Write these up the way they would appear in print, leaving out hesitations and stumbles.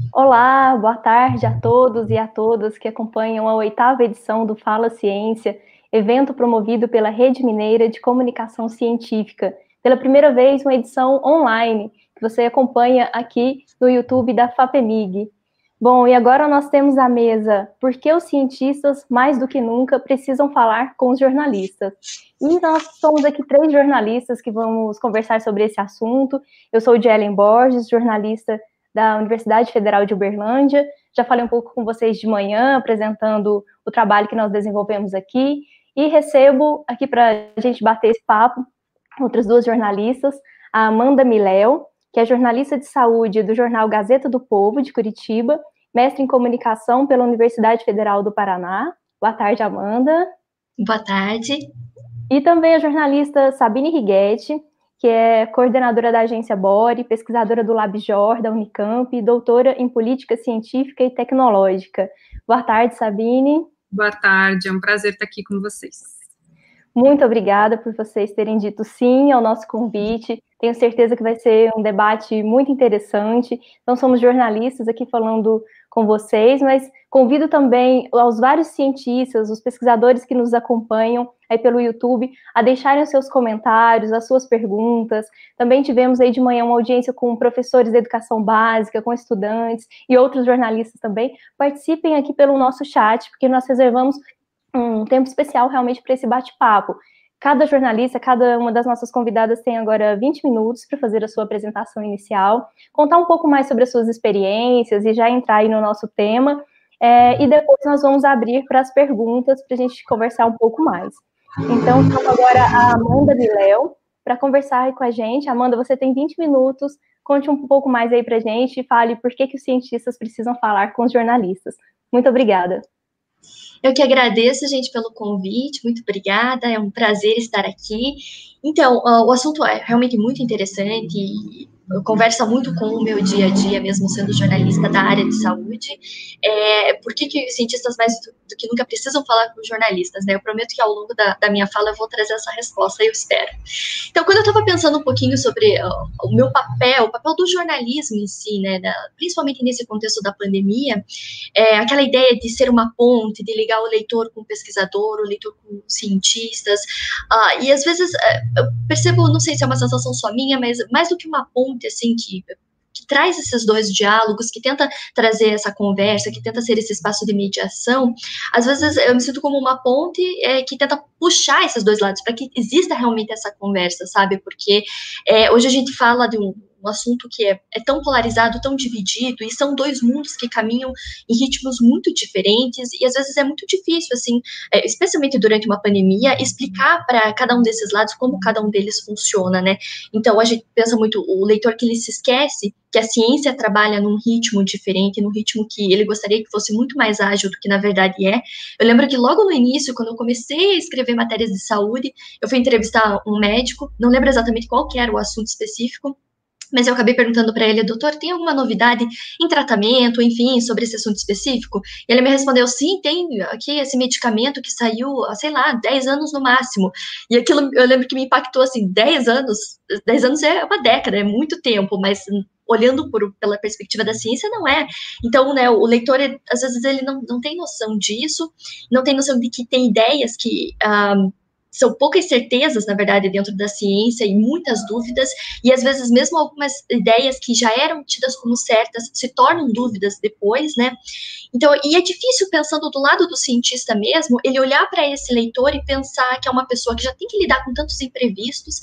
Olá, boa tarde a todos e a todas que acompanham a 8ª edição do Fala Ciência, evento promovido pela Rede Mineira de Comunicação Científica. Pela primeira vez, uma edição online, que você acompanha aqui no YouTube da FAPEMIG. Bom, e agora nós temos à mesa Por que os cientistas, mais do que nunca, precisam falar com os jornalistas? E nós somos aqui 3 jornalistas que vamos conversar sobre esse assunto. Eu sou Jelen Borges, jornalista da Universidade Federal de Uberlândia. Já falei um pouco com vocês de manhã, apresentando o trabalho que nós desenvolvemos aqui, e recebo aqui para a gente bater esse papo outras 2 jornalistas, a Amanda Miléo, que é jornalista de saúde do jornal Gazeta do Povo, de Curitiba, mestre em comunicação pela Universidade Federal do Paraná. Boa tarde, Amanda. Boa tarde. E também a jornalista Sabine Righetti, que é coordenadora da agência Bore, pesquisadora do LabJOR, da Unicamp, e doutora em política científica e tecnológica. Boa tarde, Sabine. Boa tarde, é um prazer estar aqui com vocês. Muito obrigada por vocês terem dito sim ao nosso convite. Tenho certeza que vai ser um debate muito interessante. Então, somos jornalistas aqui falando com vocês, mas convido também aos vários cientistas, os pesquisadores que nos acompanham aí pelo YouTube, a deixarem os seus comentários, as suas perguntas. Também tivemos aí de manhã uma audiência com professores de educação básica, com estudantes e outros jornalistas também. Participem aqui pelo nosso chat, porque nós reservamos um tempo especial realmente para esse bate-papo. Cada jornalista, cada uma das nossas convidadas tem agora 20 minutos para fazer a sua apresentação inicial, contar um pouco mais sobre as suas experiências e já entrar aí no nosso tema, e depois nós vamos abrir para as perguntas para a gente conversar um pouco mais. Então, chamo agora a Amanda Miléo para conversar aí com a gente. Amanda, você tem 20 minutos, conte um pouco mais aí para a gente e fale por que os cientistas precisam falar com os jornalistas. Muito obrigada. Eu que agradeço, gente, pelo convite, muito obrigada, é um prazer estar aqui. Então, o assunto é realmente muito interessante e conversa muito com o meu dia a dia, mesmo sendo jornalista da área de saúde. Por que os cientistas mais do que nunca precisam falar com os jornalistas, né? Eu prometo que ao longo da minha fala eu vou trazer essa resposta, eu espero. Então, quando eu estava pensando um pouquinho sobre o meu papel, o papel do jornalismo em si, né, principalmente nesse contexto da pandemia, aquela ideia de ser uma ponte, de ligar o leitor com o pesquisador, o leitor com cientistas, e às vezes eu percebo, não sei se é uma sensação só minha, mas mais do que uma ponte, assim, que traz esses dois diálogos, que tenta trazer essa conversa, que tenta ser esse espaço de mediação, às vezes eu me sinto como uma ponte que tenta puxar esses dois lados, para que exista realmente essa conversa, sabe? Porque hoje a gente fala de um assunto que é tão polarizado, tão dividido, e são dois mundos que caminham em ritmos muito diferentes, e às vezes é muito difícil, assim, especialmente durante uma pandemia, explicar para cada um desses lados como cada um deles funciona, né? Então, a gente pensa muito, o leitor que ele se esquece que a ciência trabalha num ritmo diferente, num ritmo que ele gostaria que fosse muito mais ágil do que na verdade é. Eu lembro que logo no início, quando eu comecei a escrever matérias de saúde, eu fui entrevistar um médico, não lembro exatamente qual que era o assunto específico, mas eu acabei perguntando para ele, doutor, tem alguma novidade em tratamento, enfim, sobre esse assunto específico? E ele me respondeu, sim, tem aqui esse medicamento que saiu há, sei lá, 10 anos no máximo. E aquilo, eu lembro que me impactou, assim, 10 anos é uma década, é muito tempo, mas olhando pela perspectiva da ciência, não é. Então, né, o leitor, às vezes, ele não tem noção disso, não tem noção de que tem ideias que são poucas certezas, na verdade, dentro da ciência e muitas dúvidas, e às vezes mesmo algumas ideias que já eram tidas como certas se tornam dúvidas depois, né? Então, e é difícil, pensando do lado do cientista mesmo, ele olhar para esse leitor e pensar que é uma pessoa que já tem que lidar com tantos imprevistos,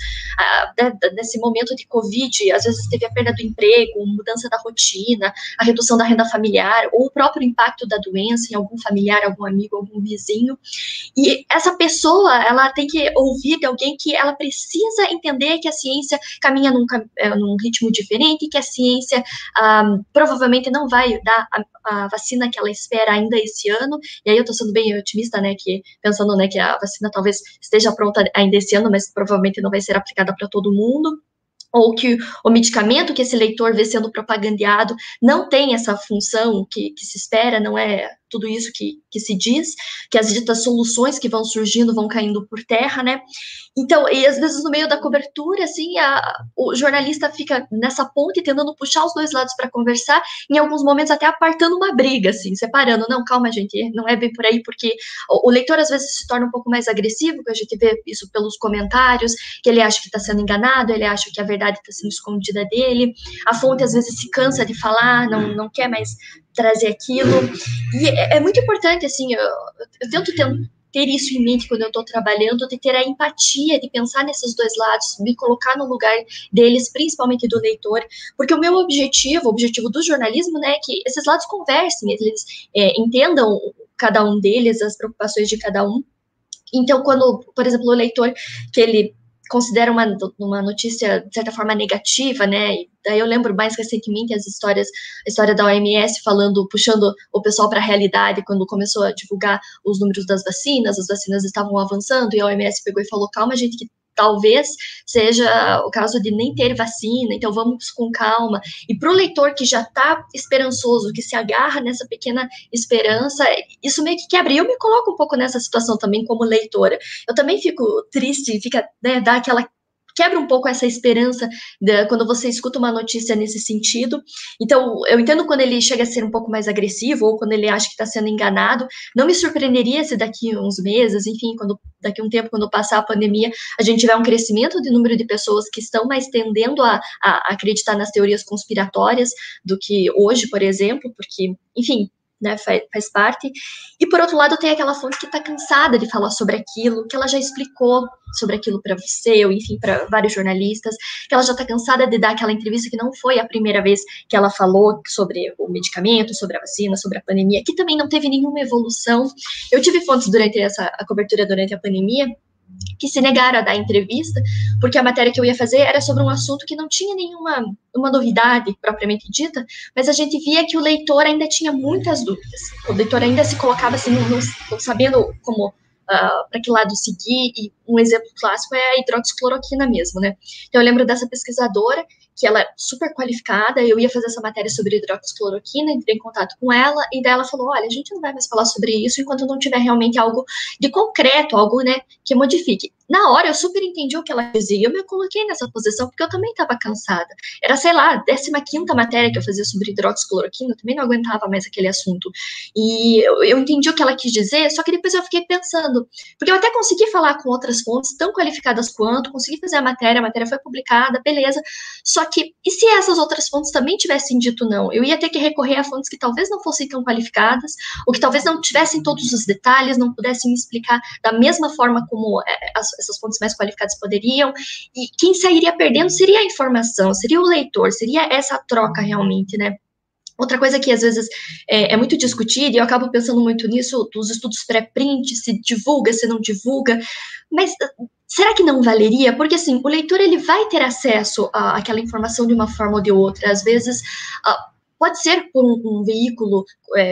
nesse momento de Covid, às vezes teve a perda do emprego, mudança da rotina, a redução da renda familiar, ou o próprio impacto da doença em algum familiar, algum amigo, algum vizinho, e essa pessoa, ela tem que ouvir de alguém que ela precisa entender que a ciência caminha num ritmo diferente, que a ciência provavelmente não vai dar a vacina que ela espera ainda esse ano, e aí eu tô sendo bem otimista, né, pensando, né, que a vacina talvez esteja pronta ainda esse ano, mas provavelmente não vai ser aplicada para todo mundo, ou que o medicamento que esse leitor vê sendo propagandeado não tem essa função que se espera, não é tudo isso que se diz, que as ditas soluções que vão surgindo vão caindo por terra, né? Então, e às vezes no meio da cobertura, assim, o jornalista fica nessa ponte tentando puxar os dois lados para conversar, em alguns momentos até apartando uma briga, assim, separando. Não, calma, gente, não é bem por aí, porque o leitor às vezes se torna um pouco mais agressivo, que a gente vê isso pelos comentários, que ele acha que está sendo enganado, ele acha que a verdade está sendo escondida dele, a fonte às vezes se cansa de falar, não quer mais trazer aquilo, e é muito importante, assim, eu tento ter isso em mente quando eu estou trabalhando, de ter a empatia, de pensar nesses dois lados, me colocar no lugar deles, principalmente do leitor, porque o meu objetivo, o objetivo do jornalismo, né, é que esses lados conversem, eles entendam cada um deles, as preocupações de cada um. Então, quando, por exemplo, o leitor que ele considera uma notícia, de certa forma, negativa, né? E daí eu lembro mais recentemente a história da OMS puxando o pessoal para a realidade, quando começou a divulgar os números das vacinas, as vacinas estavam avançando, e a OMS pegou e falou, calma, gente, que talvez seja o caso de nem ter vacina, então vamos com calma. E para o leitor que já está esperançoso, que se agarra nessa pequena esperança, isso meio que quebra. E eu me coloco um pouco nessa situação também como leitora. Eu também fico triste, né, dá aquela quebra um pouco essa esperança quando você escuta uma notícia nesse sentido. Então, eu entendo quando ele chega a ser um pouco mais agressivo, ou quando ele acha que está sendo enganado. Não me surpreenderia se daqui uns meses, enfim, daqui um tempo, quando passar a pandemia, a gente tiver um crescimento de número de pessoas que estão mais tendendo a acreditar nas teorias conspiratórias do que hoje, por exemplo, porque, enfim, né, faz parte. E por outro lado tem aquela fonte que está cansada de falar sobre aquilo, que ela já explicou sobre aquilo para você, ou enfim, para vários jornalistas, que ela já está cansada de dar aquela entrevista que não foi a primeira vez que ela falou sobre o medicamento, sobre a vacina, sobre a pandemia, que também não teve nenhuma evolução. Eu tive fontes durante a cobertura durante a pandemia que se negaram a dar entrevista, porque a matéria que eu ia fazer era sobre um assunto que não tinha nenhuma novidade propriamente dita, mas a gente via que o leitor ainda tinha muitas dúvidas. O leitor ainda se colocava assim, não sabendo como, para que lado seguir, e um exemplo clássico é a hidroxicloroquina mesmo, né? Então eu lembro dessa pesquisadora, que ela é super qualificada, eu ia fazer essa matéria sobre hidroxicloroquina, entrei em contato com ela, e daí ela falou, olha, a gente não vai mais falar sobre isso enquanto não tiver realmente algo de concreto, algo, né, que modifique. Na hora, eu super entendi o que ela dizia, eu me coloquei nessa posição, porque eu também estava cansada. Era, sei lá, a 15ª matéria que eu fazia sobre hidroxicloroquina, eu também não aguentava mais aquele assunto. E eu entendi o que ela quis dizer, só que depois eu fiquei pensando, porque eu até consegui falar com outras fontes tão qualificadas quanto, consegui fazer a matéria foi publicada, beleza, só que, e se essas outras fontes também tivessem dito não? Eu ia ter que recorrer a fontes que talvez não fossem tão qualificadas, ou que talvez não tivessem todos os detalhes, não pudessem me explicar da mesma forma como essas fontes mais qualificadas poderiam, e quem sairia perdendo seria a informação, seria o leitor, seria essa troca realmente, né? Outra coisa que às vezes é muito discutida, e eu acabo pensando muito nisso, dos estudos pré-print, se divulga, se não divulga, mas será que não valeria? Porque assim, o leitor ele vai ter acesso àquela informação de uma forma ou de outra, às vezes pode ser por um veículo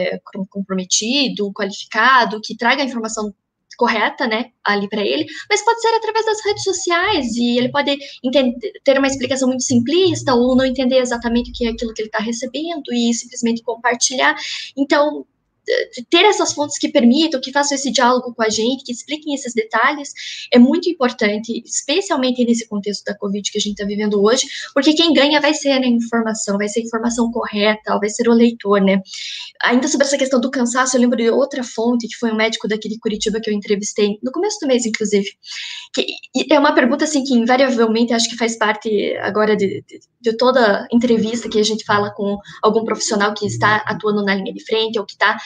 comprometido, qualificado, que traga a informação correta, né, ali para ele, mas pode ser através das redes sociais, e ele pode ter uma explicação muito simplista, ou não entender exatamente o que é aquilo que ele está recebendo, e simplesmente compartilhar. Então, ter essas fontes que permitam, que façam esse diálogo com a gente, que expliquem esses detalhes, é muito importante, especialmente nesse contexto da Covid que a gente está vivendo hoje, porque quem ganha vai ser a informação, vai ser a informação correta, vai ser o leitor, né? Ainda sobre essa questão do cansaço, eu lembro de outra fonte, que foi um médico daqui de Curitiba que eu entrevistei, no começo do mês, inclusive, que é uma pergunta, assim, que invariavelmente acho que faz parte agora de toda entrevista que a gente fala com algum profissional que está atuando na linha de frente, ou que está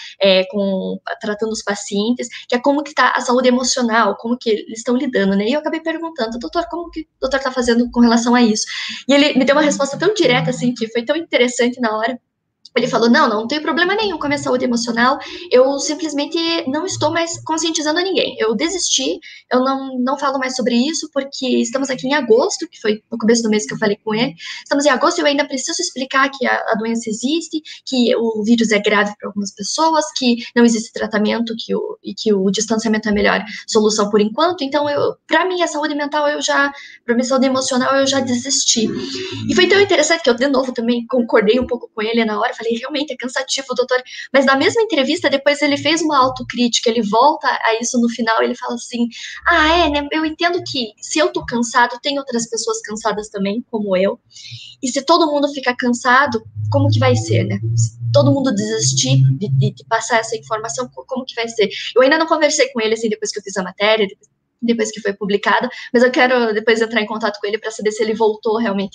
tratando os pacientes, que é como que está a saúde emocional, como que eles estão lidando, né? E eu acabei perguntando, doutor, como que o doutor está fazendo com relação a isso? E ele me deu uma resposta tão direta, assim, que foi tão interessante na hora. Ele falou, não tem problema nenhum com a minha saúde emocional, eu simplesmente não estou mais conscientizando a ninguém, eu desisti, eu não falo mais sobre isso, porque estamos aqui em agosto, que foi no começo do mês que eu falei com ele, estamos em agosto e eu ainda preciso explicar que a doença existe, que o vírus é grave para algumas pessoas, que não existe tratamento, e que o distanciamento é a melhor solução por enquanto, então para minha saúde mental, para minha saúde emocional, eu já desisti. E foi tão interessante que eu, de novo, também concordei um pouco com ele na hora, falei, realmente é cansativo, doutor. Mas na mesma entrevista, depois ele fez uma autocrítica, ele volta a isso no final, ele fala assim, né, eu entendo que se eu tô cansado, tem outras pessoas cansadas também, como eu, e se todo mundo ficar cansado, como que vai ser, né? Se todo mundo desistir de passar essa informação, como que vai ser? Eu ainda não conversei com ele, assim, depois que eu fiz a matéria, depois que foi publicada, mas eu quero depois entrar em contato com ele para saber se ele voltou realmente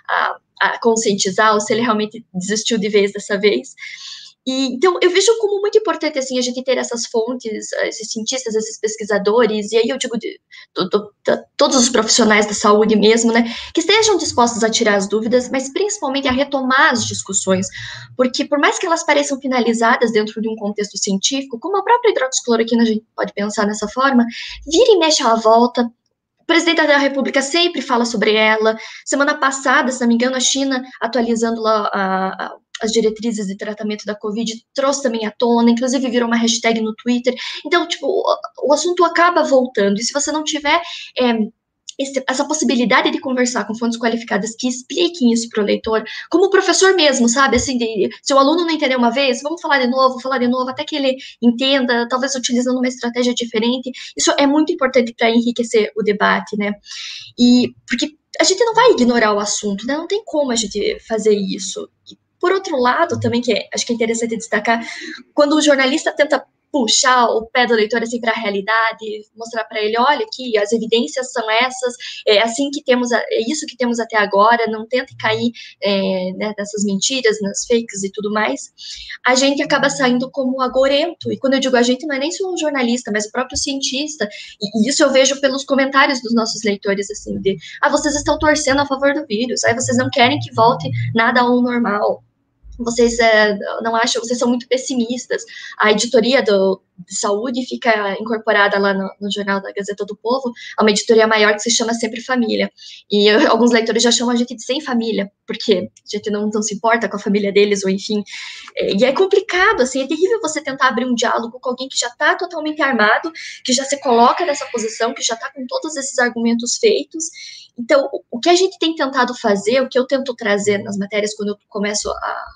a conscientizar ou se ele realmente desistiu de vez dessa vez. Então, eu vejo como muito importante, assim, a gente ter essas fontes, esses cientistas, esses pesquisadores, e aí eu digo de todos os profissionais da saúde mesmo, né, que estejam dispostos a tirar as dúvidas, mas principalmente a retomar as discussões, porque por mais que elas pareçam finalizadas dentro de um contexto científico, como a própria hidroxicloroquina, a gente pode pensar nessa forma, vira e mexe à volta. O presidente da República sempre fala sobre ela. Semana passada, se não me engano, a China, atualizando lá as diretrizes de tratamento da Covid, trouxe também à tona, inclusive virou uma hashtag no Twitter. Então, tipo, o assunto acaba voltando. E se você não tiver essa possibilidade de conversar com fontes qualificadas que expliquem isso para o leitor, como o professor mesmo, sabe? Assim, se o aluno não entender uma vez, vamos falar de novo, até que ele entenda, talvez utilizando uma estratégia diferente. Isso é muito importante para enriquecer o debate, né? E porque a gente não vai ignorar o assunto, né? Não tem como a gente fazer isso. E, por outro lado, também, acho que é interessante destacar, quando o jornalista tenta puxar o pé do leitor assim para a realidade, mostrar para ele, olha aqui, as evidências são essas, é assim que temos, é isso que temos até agora, não tente cair né, nessas mentiras, nas fakes e tudo mais, a gente acaba saindo como agorento, e quando eu digo a gente, não é nem só um jornalista, mas o próprio cientista, e isso eu vejo pelos comentários dos nossos leitores, assim, de, vocês estão torcendo a favor do vírus, aí vocês não querem que volte nada ao normal, vocês não acham, vocês são muito pessimistas. A editoria de saúde fica incorporada lá no Jornal da Gazeta do Povo, é uma editoria maior que se chama Sempre Família. E alguns leitores já chamam a gente de Sem Família, porque a gente não se importa com a família deles, ou enfim. E é complicado, assim, é terrível você tentar abrir um diálogo com alguém que já está totalmente armado, que já se coloca nessa posição, que já está com todos esses argumentos feitos. Então, o que a gente tem tentado fazer, o que eu tento trazer nas matérias quando eu começo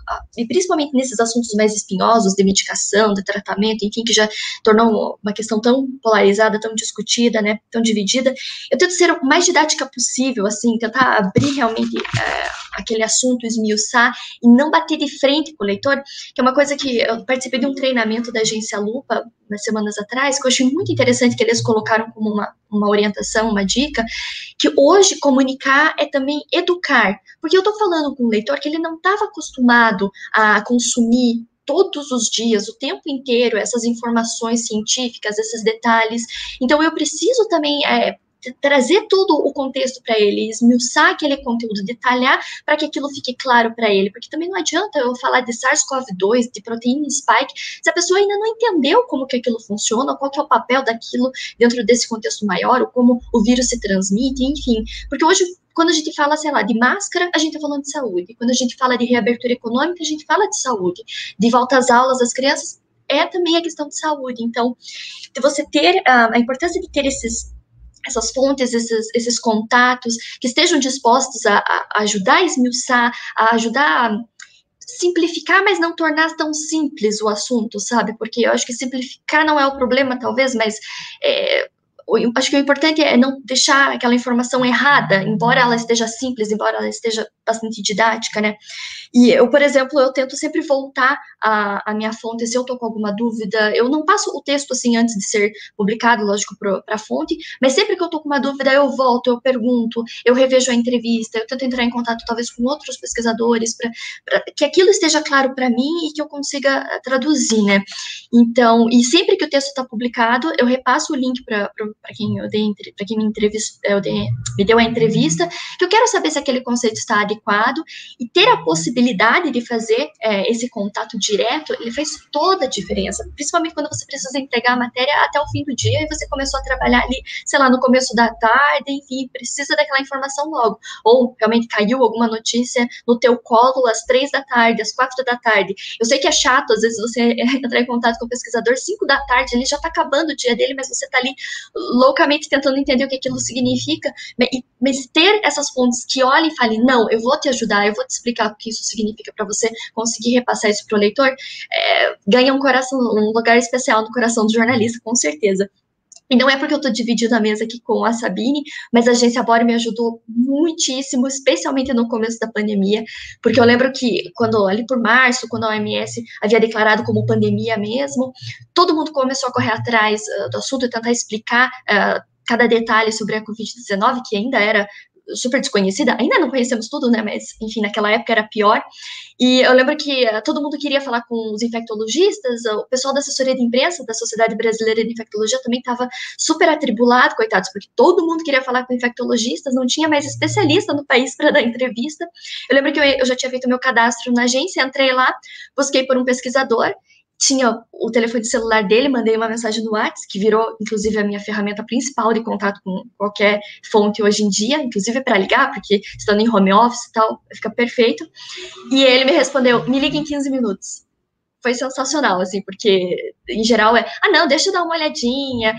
e principalmente nesses assuntos mais espinhosos, de medicação, de tratamento, enfim, que já tornou uma questão tão polarizada, tão discutida, né, tão dividida, eu tento ser o mais didática possível, assim, tentar abrir realmente aquele assunto, esmiuçar e não bater de frente com o leitor, que é uma coisa que eu participei de um treinamento da Agência Lupa, umas semanas atrás, que eu achei muito interessante que eles colocaram como uma orientação, uma dica, que hoje comunicar é também educar, porque eu estou falando com um leitor que ele não estava acostumado a consumir todos os dias, o tempo inteiro, essas informações científicas, esses detalhes, então eu preciso também trazer todo o contexto para ele, esmiuçar aquele conteúdo, detalhar para que aquilo fique claro para ele, porque também não adianta eu falar de SARS-CoV-2, de proteína spike, se a pessoa ainda não entendeu como que aquilo funciona, qual que é o papel daquilo dentro desse contexto maior, ou como o vírus se transmite, enfim, porque hoje quando a gente fala, sei lá, de máscara, a gente está falando de saúde, quando a gente fala de reabertura econômica, a gente fala de saúde, de volta às aulas das crianças, é também a questão de saúde, então, de você ter a importância de ter essas fontes, esses contatos, que estejam dispostos a ajudar a esmiuçar, a ajudar a simplificar, mas não tornar tão simples o assunto, sabe? Porque eu acho que simplificar não é o problema, talvez, mas acho que o importante é não deixar aquela informação errada, embora ela esteja simples, embora ela esteja bastante didática, né? E eu, por exemplo, eu tento sempre voltar à minha fonte, se eu tô com alguma dúvida, eu não passo o texto assim antes de ser publicado, lógico, para a fonte, mas sempre que eu tô com uma dúvida, eu volto, eu pergunto, eu revejo a entrevista, eu tento entrar em contato talvez com outros pesquisadores, para que aquilo esteja claro para mim e que eu consiga traduzir, né? Então, e sempre que o texto está publicado, eu repasso o link para quem me deu a entrevista, que eu quero saber se aquele conceito está adequado, e ter a possibilidade de fazer esse contato direto, ele faz toda a diferença, principalmente quando você precisa entregar a matéria até o fim do dia, e você começou a trabalhar ali, sei lá, no começo da tarde, enfim, precisa daquela informação logo, ou realmente caiu alguma notícia no teu colo às 3 da tarde, às 4 da tarde, eu sei que é chato, às vezes você entrar em contato com o pesquisador 5 da tarde, ele já está acabando o dia dele, mas você está ali loucamente tentando entender o que aquilo significa, mas ter essas fontes que olhem e falem, não, eu vou te ajudar, eu vou te explicar o que isso significa para você conseguir repassar isso para o leitor, ganha um lugar especial no coração do jornalista, com certeza. E não é porque eu estou dividindo a mesa aqui com a Sabine, mas a Agência Bore me ajudou muitíssimo, especialmente no começo da pandemia, porque eu lembro que ali por março, quando a OMS havia declarado como pandemia mesmo, todo mundo começou a correr atrás do assunto e tentar explicar cada detalhe sobre a Covid-19, que ainda era super desconhecida, ainda não conhecemos tudo, né, mas enfim, naquela época era pior, e eu lembro que todo mundo queria falar com os infectologistas, o pessoal da assessoria de imprensa da Sociedade Brasileira de Infectologia também estava super atribulado, coitados, porque todo mundo queria falar com infectologistas, não tinha mais especialista no país para dar entrevista. Eu lembro que eu já tinha feito meu cadastro na agência, entrei lá, busquei por um pesquisador, tinha o telefone celular dele, mandei uma mensagem no WhatsApp, que virou, inclusive, a minha ferramenta principal de contato com qualquer fonte hoje em dia, inclusive para ligar, porque estando em home office e tal, fica perfeito. E ele me respondeu, me liga em 15 minutos. Foi sensacional, assim, porque, em geral, não, deixa eu dar uma olhadinha,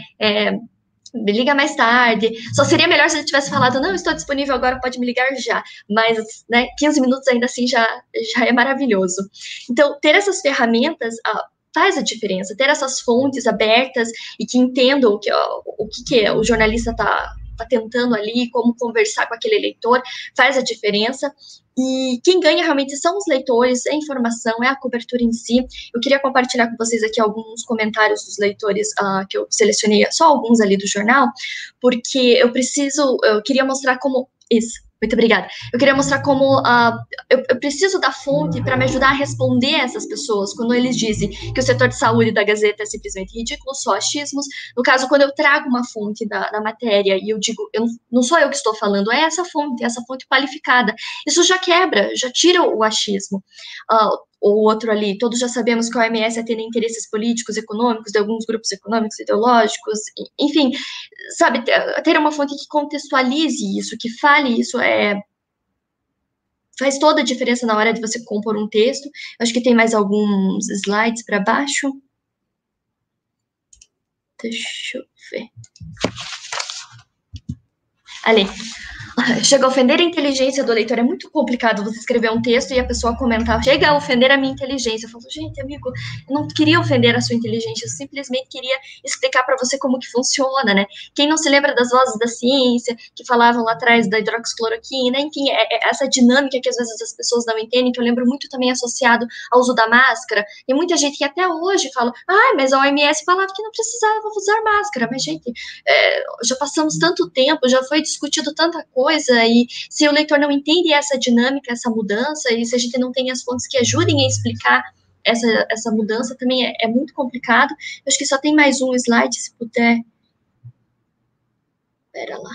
me liga mais tarde. Só seria melhor se ele tivesse falado, não, estou disponível agora, pode me ligar já. Mas, né, 15 minutos ainda assim já é maravilhoso. Então, ter essas ferramentas faz a diferença. Ter essas fontes abertas e que entendam o que o jornalista está tentando ali, como conversar com aquele leitor, faz a diferença. E quem ganha realmente são os leitores, é a informação, é a cobertura em si. Eu queria compartilhar com vocês aqui alguns comentários dos leitores que eu selecionei, só alguns ali do jornal, porque eu queria mostrar como... Muito obrigada. Eu queria mostrar como eu preciso da fonte para me ajudar a responder a essas pessoas quando eles dizem que o setor de saúde da Gazeta é simplesmente ridículo, só achismos. No caso, quando eu trago uma fonte da matéria e eu digo, não sou eu que estou falando, é essa fonte qualificada. Isso já quebra, já tira o achismo. O outro ali, todos já sabemos que a OMS atende interesses políticos, econômicos, de alguns grupos econômicos, ideológicos, enfim, sabe, ter uma fonte que contextualize isso, que fale isso, faz toda a diferença na hora de você compor um texto. Acho que tem mais alguns slides para baixo. Deixa eu ver. Ali. Chega a ofender a inteligência do leitor. É muito complicado você escrever um texto e a pessoa comentar, chega a ofender a minha inteligência. Eu falo, gente, amigo, eu não queria ofender a sua inteligência, eu simplesmente queria explicar para você como que funciona, né? Quem não se lembra das vozes da ciência, que falavam lá atrás da hidroxicloroquina, enfim, essa dinâmica que às vezes as pessoas não entendem, que eu lembro muito também associado ao uso da máscara. E muita gente que até hoje fala, mas a OMS falava que não precisava usar máscara. Mas, gente, já passamos tanto tempo, já foi discutido tanta coisa, e se o leitor não entende essa dinâmica, essa mudança, e se a gente não tem as fontes que ajudem a explicar essa mudança, também é muito complicado. Eu acho que só tem mais um slide, se puder. Pera lá.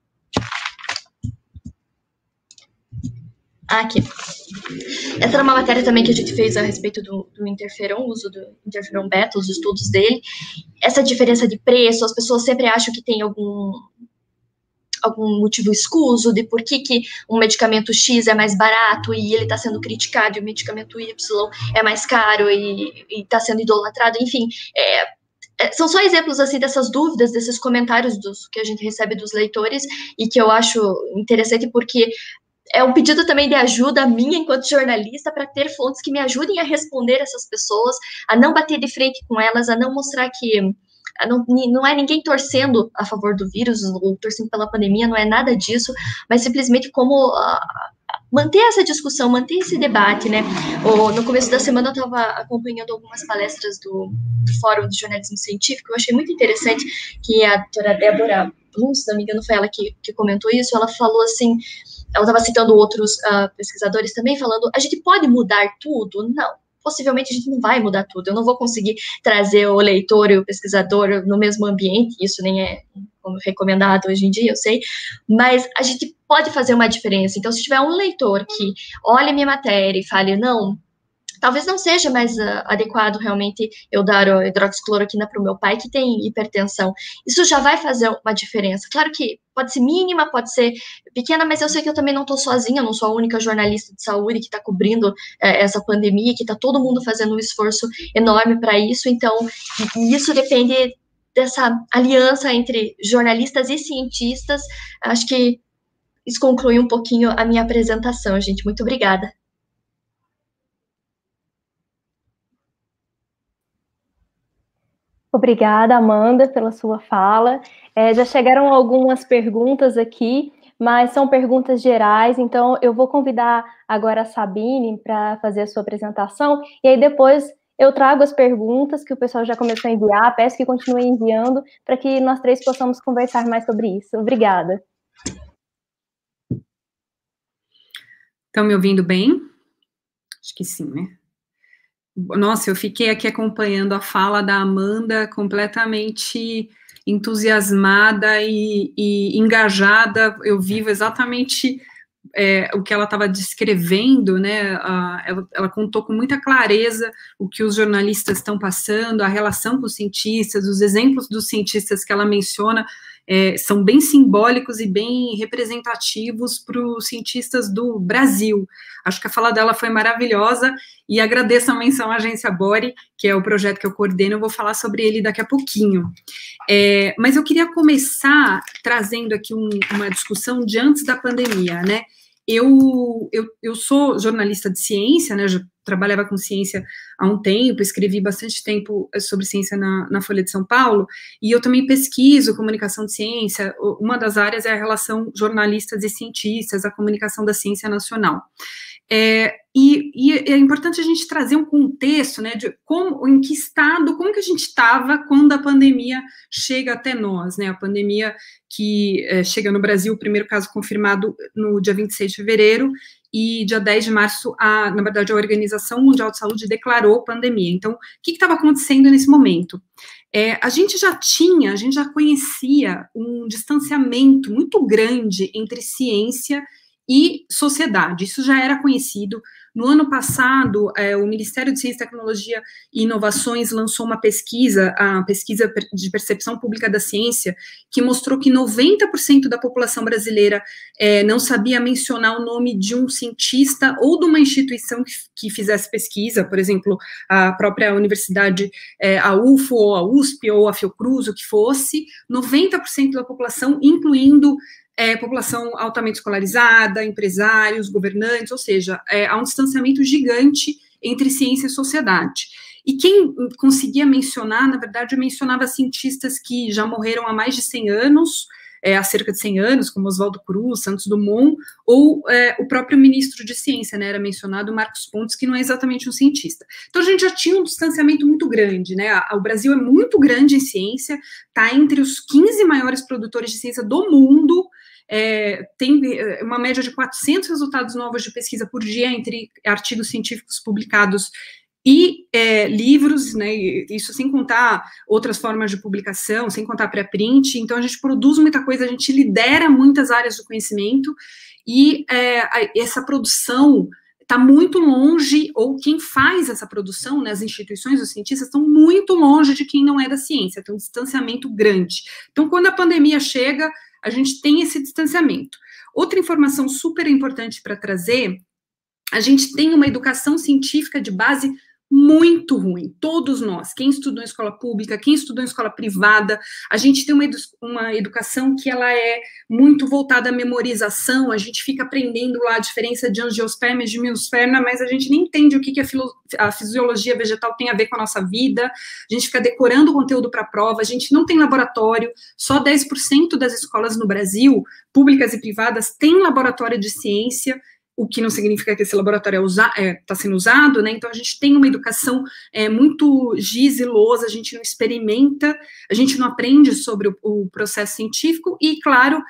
Aqui. Essa era uma matéria também que a gente fez a respeito do interferon, o uso do interferon beta, os estudos dele. Essa diferença de preço, as pessoas sempre acham que tem algum motivo escuso de por que um medicamento X é mais barato e ele está sendo criticado e o medicamento Y é mais caro e está sendo idolatrado, enfim, são só exemplos assim dessas dúvidas, desses comentários que a gente recebe dos leitores e que eu acho interessante porque é um pedido também de ajuda minha enquanto jornalista para ter fontes que me ajudem a responder essas pessoas, a não bater de frente com elas, a não mostrar que não é ninguém torcendo a favor do vírus ou torcendo pela pandemia, não é nada disso, mas simplesmente como manter essa discussão, manter esse debate, né? No começo da semana eu estava acompanhando algumas palestras do Fórum de Jornalismo Científico, eu achei muito interessante que a doutora Débora Blum, se não me engano foi ela que comentou isso, ela falou assim, ela estava citando outros pesquisadores também, falando, a gente pode mudar tudo? Não. Possivelmente a gente não vai mudar tudo, eu não vou conseguir trazer o leitor e o pesquisador no mesmo ambiente, isso nem é recomendado hoje em dia, eu sei, mas a gente pode fazer uma diferença. Então, se tiver um leitor que olhe minha matéria e fale, não, talvez não seja mais adequado realmente eu dar a hidroxicloroquina para o meu pai que tem hipertensão. Isso já vai fazer uma diferença. Claro que pode ser mínima, pode ser pequena, mas eu sei que eu também não estou sozinha, eu não sou a única jornalista de saúde que está cobrindo essa pandemia, que está todo mundo fazendo um esforço enorme para isso, então isso depende dessa aliança entre jornalistas e cientistas. Acho que isso conclui um pouquinho a minha apresentação, gente. Muito obrigada. Obrigada, Amanda, pela sua fala. Já chegaram algumas perguntas aqui, mas são perguntas gerais, então eu vou convidar agora a Sabine para fazer a sua apresentação, e aí depois eu trago as perguntas que o pessoal já começou a enviar, peço que continue enviando, para que nós três possamos conversar mais sobre isso. Obrigada. Estão me ouvindo bem? Acho que sim, né? Nossa, eu fiquei aqui acompanhando a fala da Amanda, completamente entusiasmada e engajada. Eu vivo exatamente o que ela estava descrevendo, né? Ela contou com muita clareza o que os jornalistas estão passando, a relação com os cientistas, os exemplos dos cientistas que ela menciona são bem simbólicos e bem representativos para os cientistas do Brasil. Acho que a fala dela foi maravilhosa e agradeço a menção à Agência Bore, que é o projeto que eu coordeno, eu vou falar sobre ele daqui a pouquinho. Mas eu queria começar trazendo aqui uma discussão de antes da pandemia, né? Eu sou jornalista de ciência, né? Já trabalhava com ciência há um tempo, escrevi bastante tempo sobre ciência na Folha de São Paulo, e eu também pesquiso comunicação de ciência. Uma das áreas é a relação jornalistas e cientistas, a comunicação da ciência nacional. E é importante a gente trazer um contexto, né, de em que estado, como que a gente estava quando a pandemia chega até nós, né, a pandemia que chega no Brasil, o primeiro caso confirmado no dia 26 de fevereiro, e dia 10 de março, na verdade, a Organização Mundial de Saúde declarou pandemia. Então, o que estava acontecendo nesse momento? A gente já conhecia um distanciamento muito grande entre ciência e sociedade. Isso já era conhecido. No ano passado, o Ministério de Ciência, Tecnologia e Inovações lançou uma pesquisa, a pesquisa de percepção pública da ciência, que mostrou que 90% da população brasileira não sabia mencionar o nome de um cientista ou de uma instituição que fizesse pesquisa, por exemplo, a própria universidade, a UFO, ou a USP, ou a Fiocruz, o que fosse. 90% da população, incluindo população altamente escolarizada, empresários, governantes, ou seja, há um distanciamento gigante entre ciência e sociedade. E quem conseguia mencionar, na verdade, mencionava cientistas que já morreram há mais de 100 anos, há cerca de 100 anos, como Oswaldo Cruz, Santos Dumont, ou o próprio ministro de ciência, né, era mencionado Marcos Pontes, que não é exatamente um cientista. Então, a gente já tinha um distanciamento muito grande, né, o Brasil é muito grande em ciência, está entre os 15 maiores produtores de ciência do mundo, tem uma média de 400 resultados novos de pesquisa por dia entre artigos científicos publicados e livros, né, isso sem contar outras formas de publicação, sem contar pré-print. Então a gente produz muita coisa, a gente lidera muitas áreas do conhecimento, e essa produção está muito longe, ou quem faz essa produção, né, as instituições, os cientistas, estão muito longe de quem não é da ciência, tem um distanciamento grande. Então, quando a pandemia chega, a gente tem esse distanciamento. Outra informação super importante para trazer, a gente tem uma educação científica de base muito ruim, todos nós, quem estudou em escola pública, quem estudou em escola privada, a gente tem uma educação que ela é muito voltada à memorização, a gente fica aprendendo lá a diferença de angiosperma e de gimnosperma, mas a gente nem entende o que a fisiologia vegetal tem a ver com a nossa vida, a gente fica decorando o conteúdo para a prova, a gente não tem laboratório, só 10% das escolas no Brasil, públicas e privadas, têm laboratório de ciência, o que não significa que esse laboratório está sendo usado, né? Então a gente tem uma educação muito giz e lousa, a gente não experimenta, a gente não aprende sobre o processo científico, e, claro,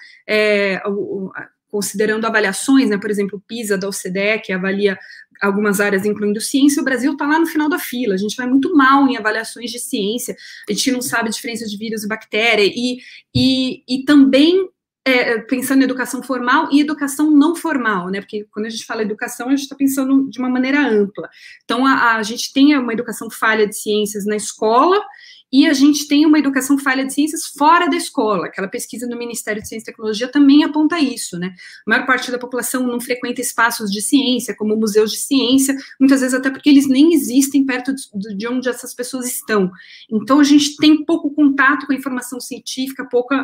considerando avaliações, né? Por exemplo, o PISA da OCDE, que avalia algumas áreas, incluindo ciência, o Brasil está lá no final da fila, a gente vai muito mal em avaliações de ciência, a gente não sabe a diferença de vírus e bactéria, e também pensando em educação formal e educação não formal, né, porque quando a gente fala educação, a gente está pensando de uma maneira ampla. Então, a gente tem uma educação falha de ciências na escola, e a gente tem uma educação falha de ciências fora da escola. Aquela pesquisa do Ministério de Ciência e Tecnologia também aponta isso, né? A maior parte da população não frequenta espaços de ciência, como museus de ciência, muitas vezes até porque eles nem existem perto de onde essas pessoas estão. Então, a gente tem pouco contato com a informação científica, pouca,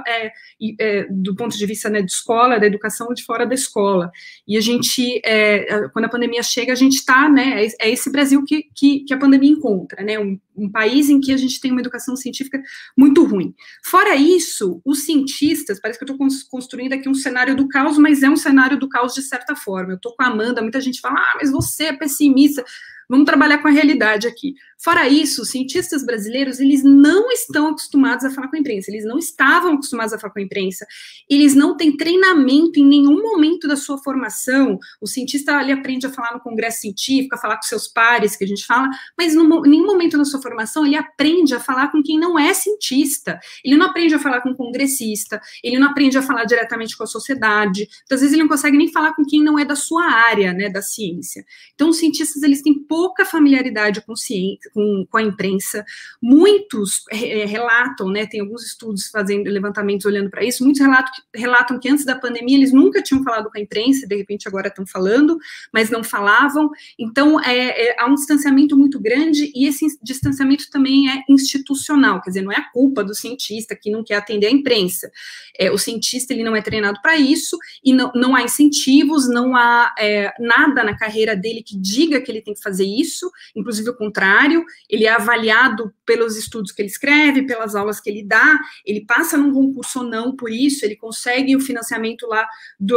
do ponto de vista, né, de escola, da educação de fora da escola. E a gente, quando a pandemia chega, a gente está, né, é esse Brasil que a pandemia encontra, né, um país em que a gente tem uma educação científica muito ruim. Fora isso, os cientistas, parece que eu estou construindo aqui um cenário do caos, mas é um cenário do caos de certa forma. Eu estou com a Amanda, muita gente fala, mas você é pessimista. Vamos trabalhar com a realidade aqui. Fora isso, os cientistas brasileiros, eles não estão acostumados a falar com a imprensa, eles não estavam acostumados a falar com a imprensa, eles não têm treinamento em nenhum momento da sua formação. O cientista, ele aprende a falar no congresso científico, a falar com seus pares, que a gente fala, mas em nenhum momento da sua formação ele aprende a falar com quem não é cientista, ele não aprende a falar com um congressista, ele não aprende a falar diretamente com a sociedade, às vezes ele não consegue nem falar com quem não é da sua área, né, da ciência. Então, os cientistas, eles têm pouca familiaridade com ciência, com a imprensa. Muitos relatam, né, tem alguns estudos fazendo levantamentos olhando para isso, muitos relatam que antes da pandemia eles nunca tinham falado com a imprensa, de repente agora estão falando, mas não falavam. Então, há um distanciamento muito grande, e esse distanciamento também é institucional, quer dizer, não é a culpa do cientista que não quer atender a imprensa. O cientista, ele não é treinado para isso, e não há incentivos, não há nada na carreira dele que diga que ele tem que fazer isso, inclusive o contrário, ele é avaliado pelos estudos que ele escreve, pelas aulas que ele dá, ele passa num concurso ou não por isso, ele consegue o financiamento lá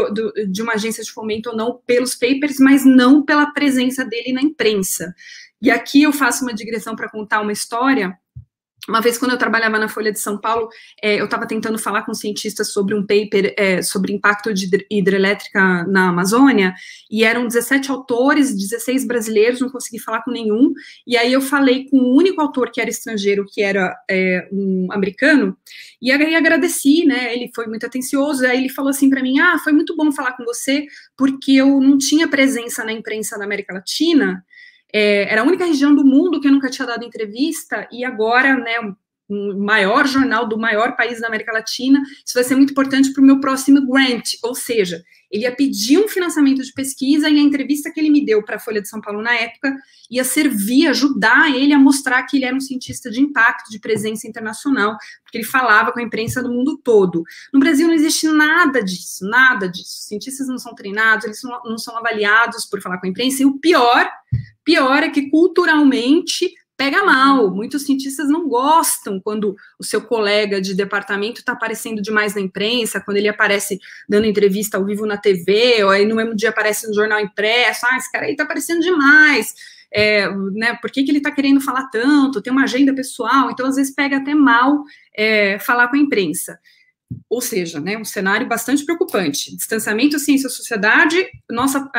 de uma agência de fomento ou não pelos papers, mas não pela presença dele na imprensa. E aqui eu faço uma digressão para contar uma história. Uma vez, quando eu trabalhava na Folha de São Paulo, eu estava tentando falar com cientistas sobre um paper sobre impacto de hidrelétrica na Amazônia, e eram 17 autores, 16 brasileiros, não consegui falar com nenhum, e aí eu falei com o único autor que era estrangeiro, que era um americano, e aí agradeci, né, ele foi muito atencioso, aí ele falou assim para mim, foi muito bom falar com você, porque eu não tinha presença na imprensa da América Latina, era a única região do mundo que eu nunca tinha dado entrevista, e agora, né, o maior jornal do maior país da América Latina, isso vai ser muito importante para o meu próximo grant, ou seja, ele ia pedir um financiamento de pesquisa, e a entrevista que ele me deu para a Folha de São Paulo na época ia servir, ajudar ele a mostrar que ele era um cientista de impacto, de presença internacional, porque ele falava com a imprensa do mundo todo. No Brasil não existe nada disso, nada disso. Os cientistas não são treinados, eles não são avaliados por falar com a imprensa, e o pior é que culturalmente pega mal. Muitos cientistas não gostam quando o seu colega de departamento está aparecendo demais na imprensa, quando ele aparece dando entrevista ao vivo na TV, ou aí no mesmo dia aparece no jornal impresso, esse cara aí está aparecendo demais, né, por que ele está querendo falar tanto, tem uma agenda pessoal, então às vezes pega até mal falar com a imprensa. Ou seja, né, um cenário bastante preocupante. Distanciamento ciência-sociedade, nossa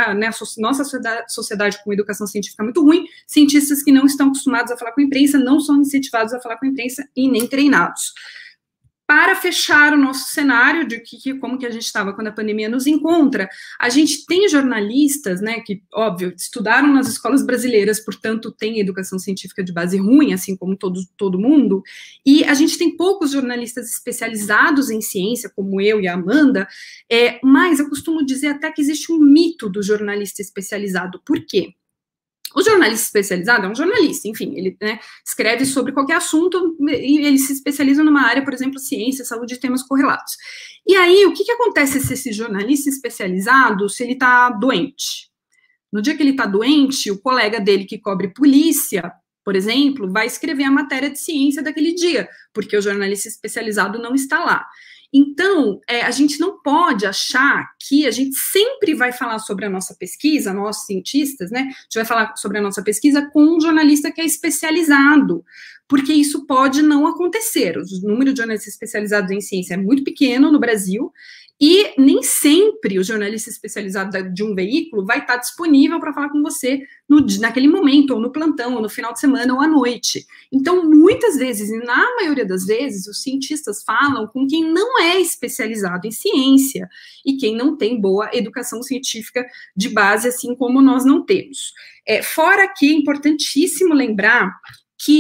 sociedade com educação científica muito ruim, cientistas que não estão acostumados a falar com a imprensa, não são incentivados a falar com a imprensa e nem treinados. Para fechar o nosso cenário de como que a gente estava quando a pandemia nos encontra, a gente tem jornalistas, né, que, óbvio, estudaram nas escolas brasileiras, portanto, tem educação científica de base ruim, assim como todo mundo, e a gente tem poucos jornalistas especializados em ciência, como eu e a Amanda, mas eu costumo dizer até que existe um mito do jornalista especializado. Por quê? O jornalista especializado é um jornalista, enfim, ele, né, escreve sobre qualquer assunto e ele se especializa numa área, por exemplo, ciência, saúde e temas correlatos. E aí, o que acontece se esse jornalista especializado, se ele está doente? No dia que ele está doente, o colega dele que cobre polícia, por exemplo, vai escrever a matéria de ciência daquele dia, porque o jornalista especializado não está lá. Então, a gente não pode achar que a gente sempre vai falar sobre a nossa pesquisa, nós cientistas, né, a gente vai falar sobre a nossa pesquisa com um jornalista que é especializado, porque isso pode não acontecer. O número de jornalistas especializados em ciência é muito pequeno no Brasil, e nem sempre o jornalista especializado de um veículo vai estar disponível para falar com você naquele momento, ou no plantão, ou no final de semana, ou à noite. Então, muitas vezes, e na maioria das vezes, os cientistas falam com quem não é especializado em ciência, e quem não tem boa educação científica de base, assim como nós não temos. Fora que é importantíssimo lembrar que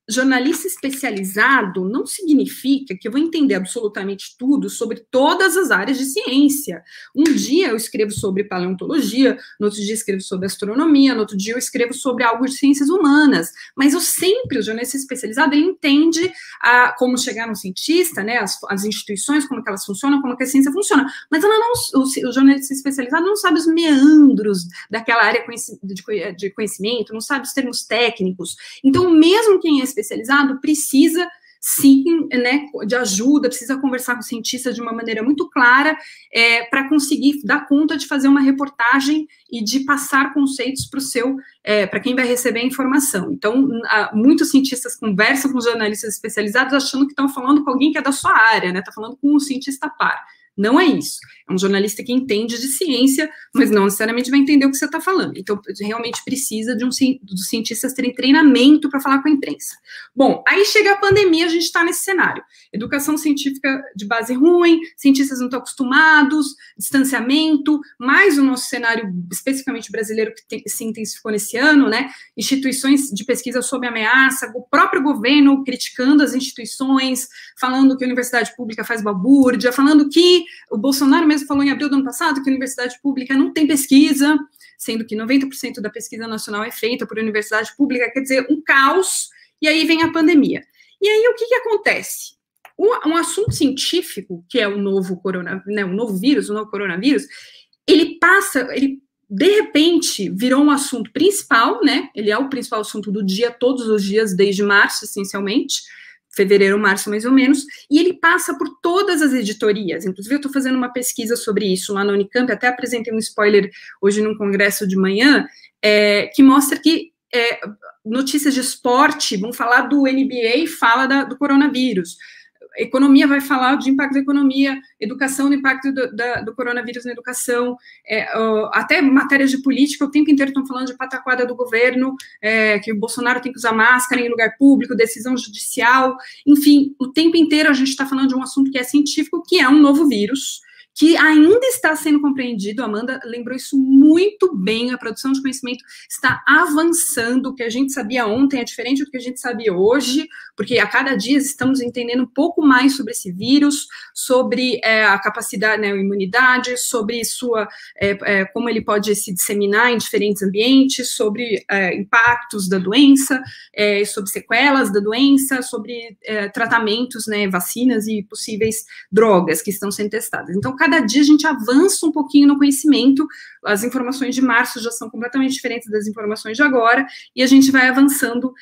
jornalista especializado não significa que eu vou entender absolutamente tudo sobre todas as áreas de ciência. Um dia eu escrevo sobre paleontologia, no outro dia eu escrevo sobre astronomia, no outro dia eu escrevo sobre algo de ciências humanas, mas o jornalista especializado, ele entende como chegar no cientista, né, as instituições, como que elas funcionam, como que a ciência funciona, mas o jornalista especializado não sabe os meandros daquela área de conhecimento, não sabe os termos técnicos. Então, mesmo quem é especializado precisa, sim, né, de ajuda, precisa conversar com o cientista de uma maneira muito clara, para conseguir dar conta de fazer uma reportagem e de passar conceitos para quem vai receber a informação. Então, muitos cientistas conversam com os jornalistas especializados achando que estão falando com alguém que é da sua área, né, está falando com um cientista par. Não é isso. É um jornalista que entende de ciência, mas não necessariamente vai entender o que você está falando. Então, realmente precisa dos cientistas terem treinamento para falar com a imprensa. Bom, aí chega a pandemia, a gente está nesse cenário. Educação científica de base ruim, cientistas não estão acostumados, distanciamento, mais o nosso cenário, especificamente brasileiro, que se intensificou nesse ano, né? Instituições de pesquisa sob ameaça, o próprio governo criticando as instituições, falando que a universidade pública faz balbúrdia, falando que o Bolsonaro mesmo falou em abril do ano passado que a universidade pública não tem pesquisa, sendo que 90% da pesquisa nacional é feita por universidade pública, quer dizer, um caos, e aí vem a pandemia. E aí o que acontece? Um assunto científico, que é o novo vírus, o novo coronavírus, ele de repente virou um assunto principal, né? Ele é o principal assunto do dia, todos os dias, desde março, essencialmente, fevereiro, março, mais ou menos, e ele passa por todas as editorias. Inclusive, eu estou fazendo uma pesquisa sobre isso lá na Unicamp, até apresentei um spoiler hoje num congresso de manhã, que mostra que notícias de esporte vão falar do NBA, fala do coronavírus. Economia vai falar de impacto da economia, educação do impacto do coronavírus na educação, até matérias de política, o tempo inteiro estão falando de pataquada do governo, que o Bolsonaro tem que usar máscara em lugar público, decisão judicial, enfim, o tempo inteiro a gente está falando de um assunto que é científico, que é um novo vírus, que ainda está sendo compreendido. A Amanda lembrou isso muito bem, a produção de conhecimento está avançando, o que a gente sabia ontem é diferente do que a gente sabia hoje, porque a cada dia estamos entendendo um pouco mais sobre esse vírus, sobre a capacidade, né, a imunidade, sobre como ele pode se disseminar em diferentes ambientes, sobre impactos da doença, sobre sequelas da doença, sobre tratamentos, né, vacinas e possíveis drogas que estão sendo testadas. Então, cada dia a gente avança um pouquinho no conhecimento, as informações de março já são completamente diferentes das informações de agora, e a gente vai avançando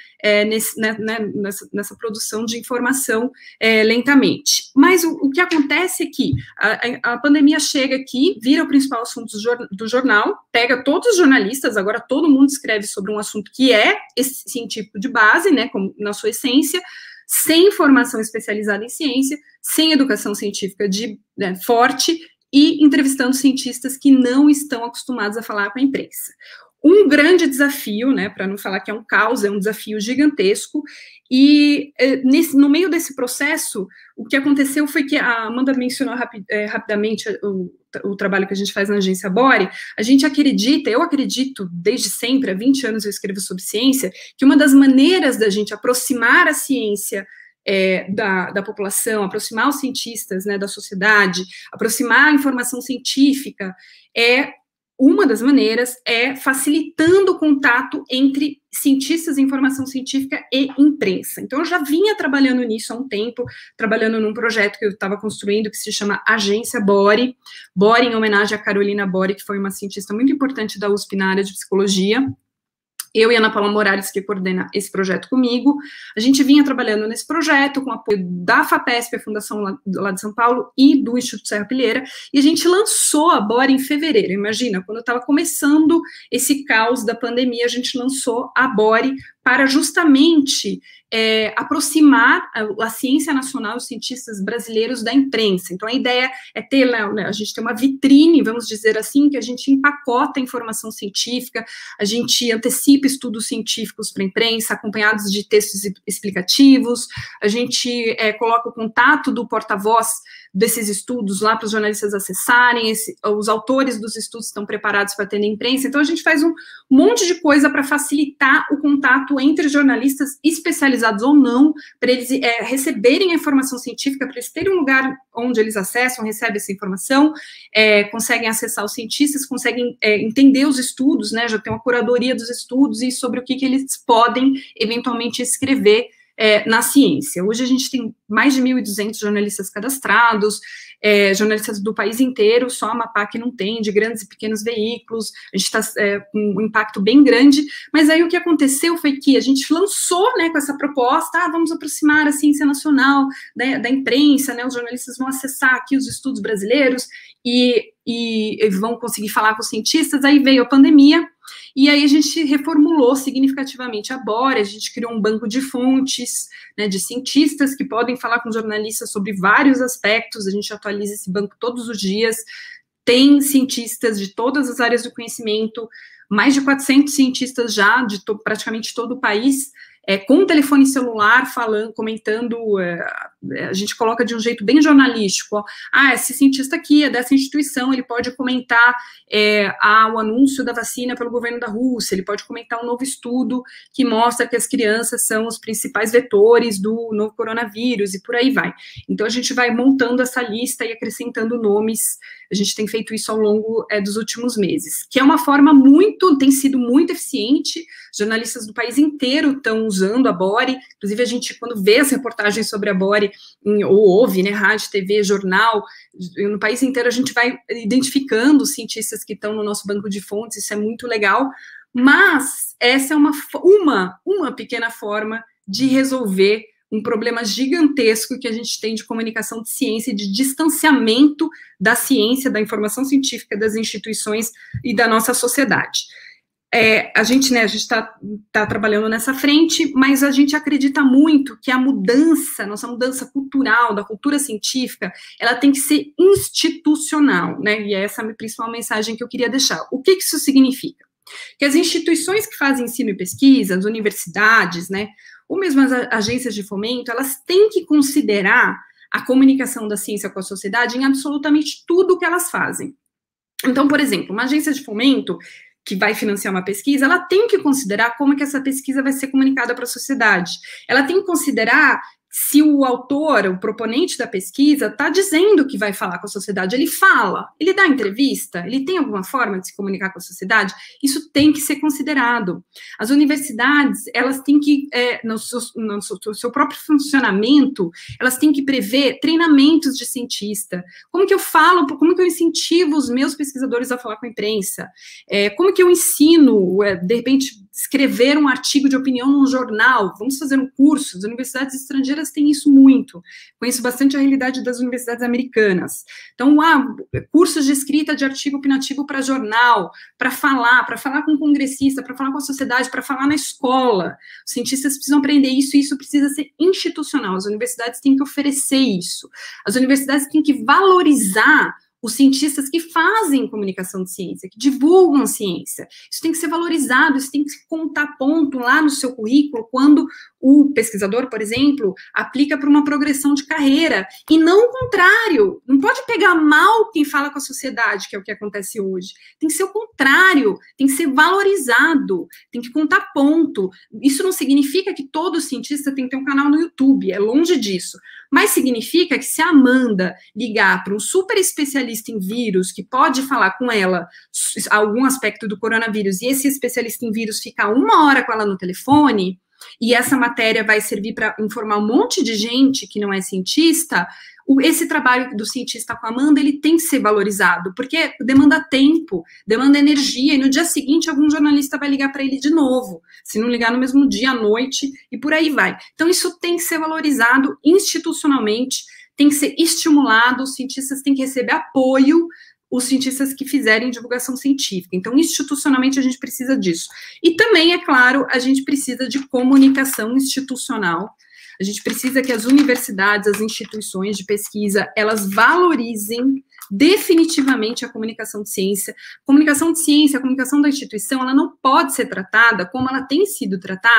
nessa produção de informação lentamente. Mas o que acontece é que a pandemia chega aqui, vira o principal assunto do jornal, pega todos os jornalistas, agora todo mundo escreve sobre um assunto que é científico de base, né, como na sua essência, sem formação especializada em ciência, sem educação científica forte e entrevistando cientistas que não estão acostumados a falar com a imprensa. Um grande desafio, né, para não falar que é um caos, é um desafio gigantesco, e no meio desse processo, o que aconteceu foi que a Amanda mencionou rapidamente o trabalho que a gente faz na agência Bore. Eu acredito, desde sempre, há 20 anos eu escrevo sobre ciência, que uma das maneiras da gente aproximar a ciência da população, aproximar os cientistas, né, da sociedade, aproximar a informação científica, uma das maneiras é facilitando o contato entre cientistas, informação científica e imprensa. Então, eu já vinha trabalhando nisso há um tempo, trabalhando num projeto que eu estava construindo, que se chama Agência Bore, Bore em homenagem a Carolina Bore, que foi uma cientista muito importante da USP na área de psicologia. Eu e a Ana Paula Morales, que coordena esse projeto comigo, a gente vinha trabalhando nesse projeto com o apoio da FAPESP, a fundação lá de São Paulo, e do Instituto Serra-Pilheira, e a gente lançou a Bore em fevereiro. Imagina, quando estava começando esse caos da pandemia, a gente lançou a Bore para justamente aproximar a ciência nacional, os cientistas brasileiros da imprensa. Então, a ideia é ter, a gente tem uma vitrine, vamos dizer assim, que a gente empacota a informação científica, a gente antecipa estudos científicos para a imprensa, acompanhados de textos explicativos, a gente coloca o contato do porta-voz desses estudos lá para os jornalistas acessarem, os autores dos estudos estão preparados para atender a imprensa, então a gente faz um monte de coisa para facilitar o contato entre jornalistas especializados ou não, para eles receberem a informação científica, para eles terem um lugar onde eles acessam, recebem essa informação, conseguem acessar os cientistas, conseguem entender os estudos, né, já tem uma curadoria dos estudos e sobre o que eles podem eventualmente escrever na ciência. Hoje a gente tem mais de 1.200 jornalistas cadastrados, jornalistas do país inteiro, só a Amapá que não tem, de grandes e pequenos veículos, a gente está com um impacto bem grande, mas aí o que aconteceu foi que a gente lançou, né, com essa proposta, vamos aproximar a ciência nacional da imprensa, né, os jornalistas vão acessar aqui os estudos brasileiros e vão conseguir falar com os cientistas, aí veio a pandemia, e aí a gente reformulou significativamente a BORE, a gente criou um banco de fontes, né, de cientistas que podem falar com jornalistas sobre vários aspectos, a gente atualiza esse banco todos os dias, tem cientistas de todas as áreas do conhecimento, mais de 400 cientistas já, de praticamente todo o país, com o telefone celular, falando, comentando, a gente coloca de um jeito bem jornalístico, esse cientista aqui é dessa instituição, ele pode comentar o anúncio da vacina pelo governo da Rússia, ele pode comentar um novo estudo que mostra que as crianças são os principais vetores do novo coronavírus, e por aí vai. Então, a gente vai montando essa lista e acrescentando nomes, a gente tem feito isso ao longo dos últimos meses, que é uma forma tem sido muito eficiente, jornalistas do país inteiro estão usando a BORE, inclusive a gente, quando vê as reportagens sobre a BORE, ou ouve, né, rádio, TV, jornal, no país inteiro a gente vai identificando os cientistas que estão no nosso banco de fontes, isso é muito legal, mas essa é uma pequena forma de resolver um problema gigantesco que a gente tem de comunicação de ciência, de distanciamento da ciência, da informação científica, das instituições e da nossa sociedade. A gente está trabalhando nessa frente, mas a gente acredita muito que a nossa mudança cultural, da cultura científica, ela tem que ser institucional, né? E essa é a principal mensagem que eu queria deixar. O que isso significa? Que as instituições que fazem ensino e pesquisa, as universidades, né, ou mesmo as agências de fomento, elas têm que considerar a comunicação da ciência com a sociedade em absolutamente tudo o que elas fazem. Então, por exemplo, uma agência de fomento que vai financiar uma pesquisa, ela tem que considerar como que essa pesquisa vai ser comunicada para a sociedade. Ela tem que considerar se o autor, o proponente da pesquisa, está dizendo que vai falar com a sociedade. Ele fala, ele dá entrevista, ele tem alguma forma de se comunicar com a sociedade? Isso tem que ser considerado. As universidades, elas têm que, no seu próprio funcionamento, elas têm que prever treinamentos de cientista. Como que eu falo, como que eu incentivo os meus pesquisadores a falar com a imprensa? Como que eu ensino, de repente, escrever um artigo de opinião num jornal? Vamos fazer um curso. As universidades estrangeiras têm isso muito. Conheço bastante a realidade das universidades americanas. Então, cursos de escrita de artigo opinativo para jornal, para falar com o congressista, para falar com a sociedade, para falar na escola. Os cientistas precisam aprender isso, e isso precisa ser institucional. As universidades têm que oferecer isso. As universidades têm que valorizar os cientistas que fazem comunicação de ciência, que divulgam ciência. Isso tem que ser valorizado, isso tem que contar ponto lá no seu currículo, quando o pesquisador, por exemplo, aplica para uma progressão de carreira, e não o contrário. Não pode pegar mal quem fala com a sociedade, que é o que acontece hoje. Tem que ser o contrário, tem que ser valorizado, tem que contar ponto. Isso não significa que todo cientista tem que ter um canal no YouTube, é longe disso. Mas significa que se a Amanda ligar para um super especialista em vírus, que pode falar com ela algum aspecto do coronavírus, e esse especialista em vírus ficar 1 hora com ela no telefone, e essa matéria vai servir para informar um monte de gente que não é cientista, esse trabalho do cientista com a Amanda, ele tem que ser valorizado, porque demanda tempo, demanda energia, e no dia seguinte algum jornalista vai ligar para ele de novo, se não ligar no mesmo dia, à noite, e por aí vai. Então isso tem que ser valorizado institucionalmente, tem que ser estimulado, os cientistas têm que receber apoio, os cientistas que fizerem divulgação científica. Então, institucionalmente, a gente precisa disso. E também, é claro, a gente precisa de comunicação institucional. A gente precisa que as universidades, as instituições de pesquisa, elas valorizem definitivamente a comunicação de ciência. A comunicação da instituição, ela não pode ser tratada como ela tem sido tratada,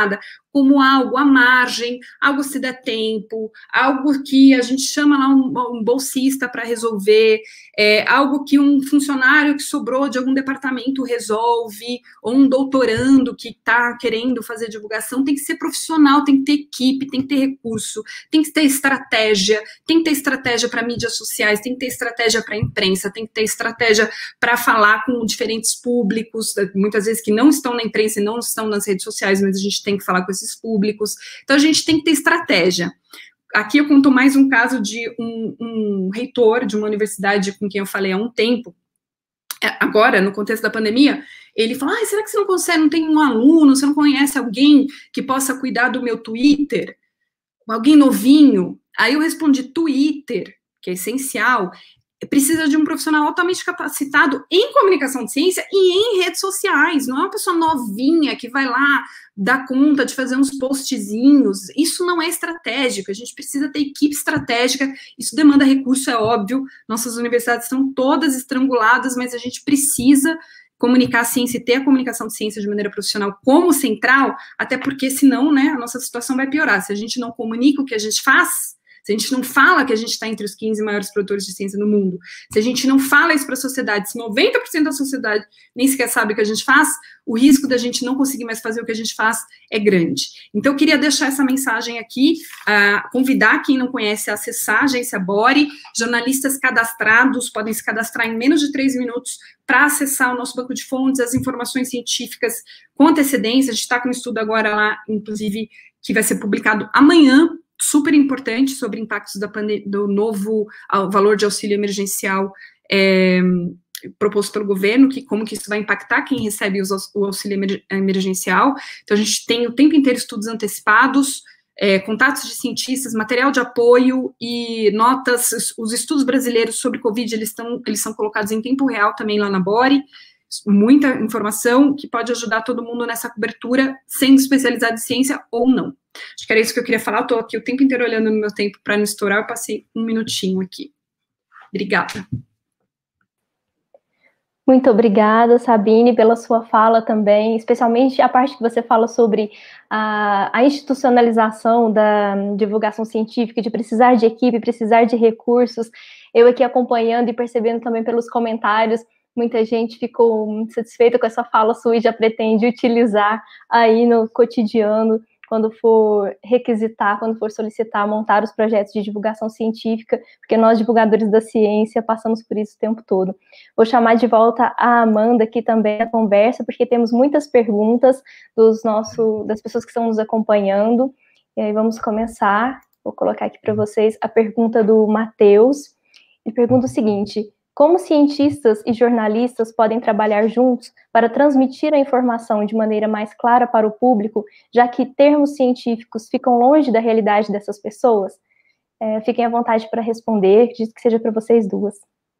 como algo à margem, algo se der tempo, algo que a gente chama lá um bolsista para resolver, algo que um funcionário que sobrou de algum departamento resolve, ou um doutorando que está querendo fazer divulgação. Tem que ser profissional, tem que ter equipe, tem que ter recurso, tem que ter estratégia, tem que ter estratégia para mídias sociais, tem que ter estratégia para a imprensa, tem que ter estratégia para falar com diferentes públicos, muitas vezes que não estão na imprensa e não estão nas redes sociais, mas a gente tem que falar com esses públicos. Então, a gente tem que ter estratégia. Aqui eu conto mais um caso de um reitor de uma universidade com quem eu falei há um tempo, agora, no contexto da pandemia, ele falou, será que você não consegue, não tem um aluno, você não conhece alguém que possa cuidar do meu Twitter? Alguém novinho? Aí eu respondi, Twitter, que é essencial, precisa de um profissional altamente capacitado em comunicação de ciência e em redes sociais, não é uma pessoa novinha que vai lá dar conta de fazer uns postzinhos, isso não é estratégico, a gente precisa ter equipe estratégica, isso demanda recurso, é óbvio, nossas universidades estão todas estranguladas, mas a gente precisa comunicar a ciência e ter a comunicação de ciência de maneira profissional como central, até porque senão, né, a nossa situação vai piorar, se a gente não comunica o que a gente faz, se a gente não fala que a gente está entre os 15 maiores produtores de ciência no mundo, se a gente não fala isso para a sociedade, se 90% da sociedade nem sequer sabe o que a gente faz, o risco da gente não conseguir mais fazer o que a gente faz é grande. Então, eu queria deixar essa mensagem aqui, convidar quem não conhece a acessar a agência Bore, jornalistas cadastrados podem se cadastrar em menos de 3 minutos para acessar o nosso banco de fontes, as informações científicas com antecedência. A gente está com um estudo agora lá, inclusive, que vai ser publicado amanhã, super importante, sobre impactos do novo valor de auxílio emergencial proposto pelo governo, como que isso vai impactar quem recebe o auxílio emergencial. Então, a gente tem o tempo inteiro estudos antecipados, contatos de cientistas, material de apoio e notas. Os estudos brasileiros sobre Covid, eles são colocados em tempo real também lá na Bore, muita informação que pode ajudar todo mundo nessa cobertura, sendo especializado em ciência ou não. Acho que era isso que eu queria falar, eu estou aqui o tempo inteiro olhando no meu tempo para não estourar, eu passei um minutinho aqui. Obrigada. Muito obrigada, Sabine, pela sua fala também, especialmente a parte que você fala sobre a institucionalização da divulgação científica, de precisar de equipe, precisar de recursos. Eu aqui acompanhando e percebendo também pelos comentários, muita gente ficou muito satisfeita com essa fala sua e já pretende utilizar aí no cotidiano, quando for requisitar, quando for solicitar, montar os projetos de divulgação científica, porque nós, divulgadores da ciência, passamos por isso o tempo todo. Vou chamar de volta a Amanda aqui também na conversa, porque temos muitas perguntas das pessoas que estão nos acompanhando, e aí vamos começar. Vou colocar aqui para vocês a pergunta do Matheus. Ele pergunta o seguinte: como cientistas e jornalistas podem trabalhar juntos para transmitir a informação de maneira mais clara para o público, já que termos científicos ficam longe da realidade dessas pessoas? Fiquem à vontade para responder, acredito que seja para vocês duas.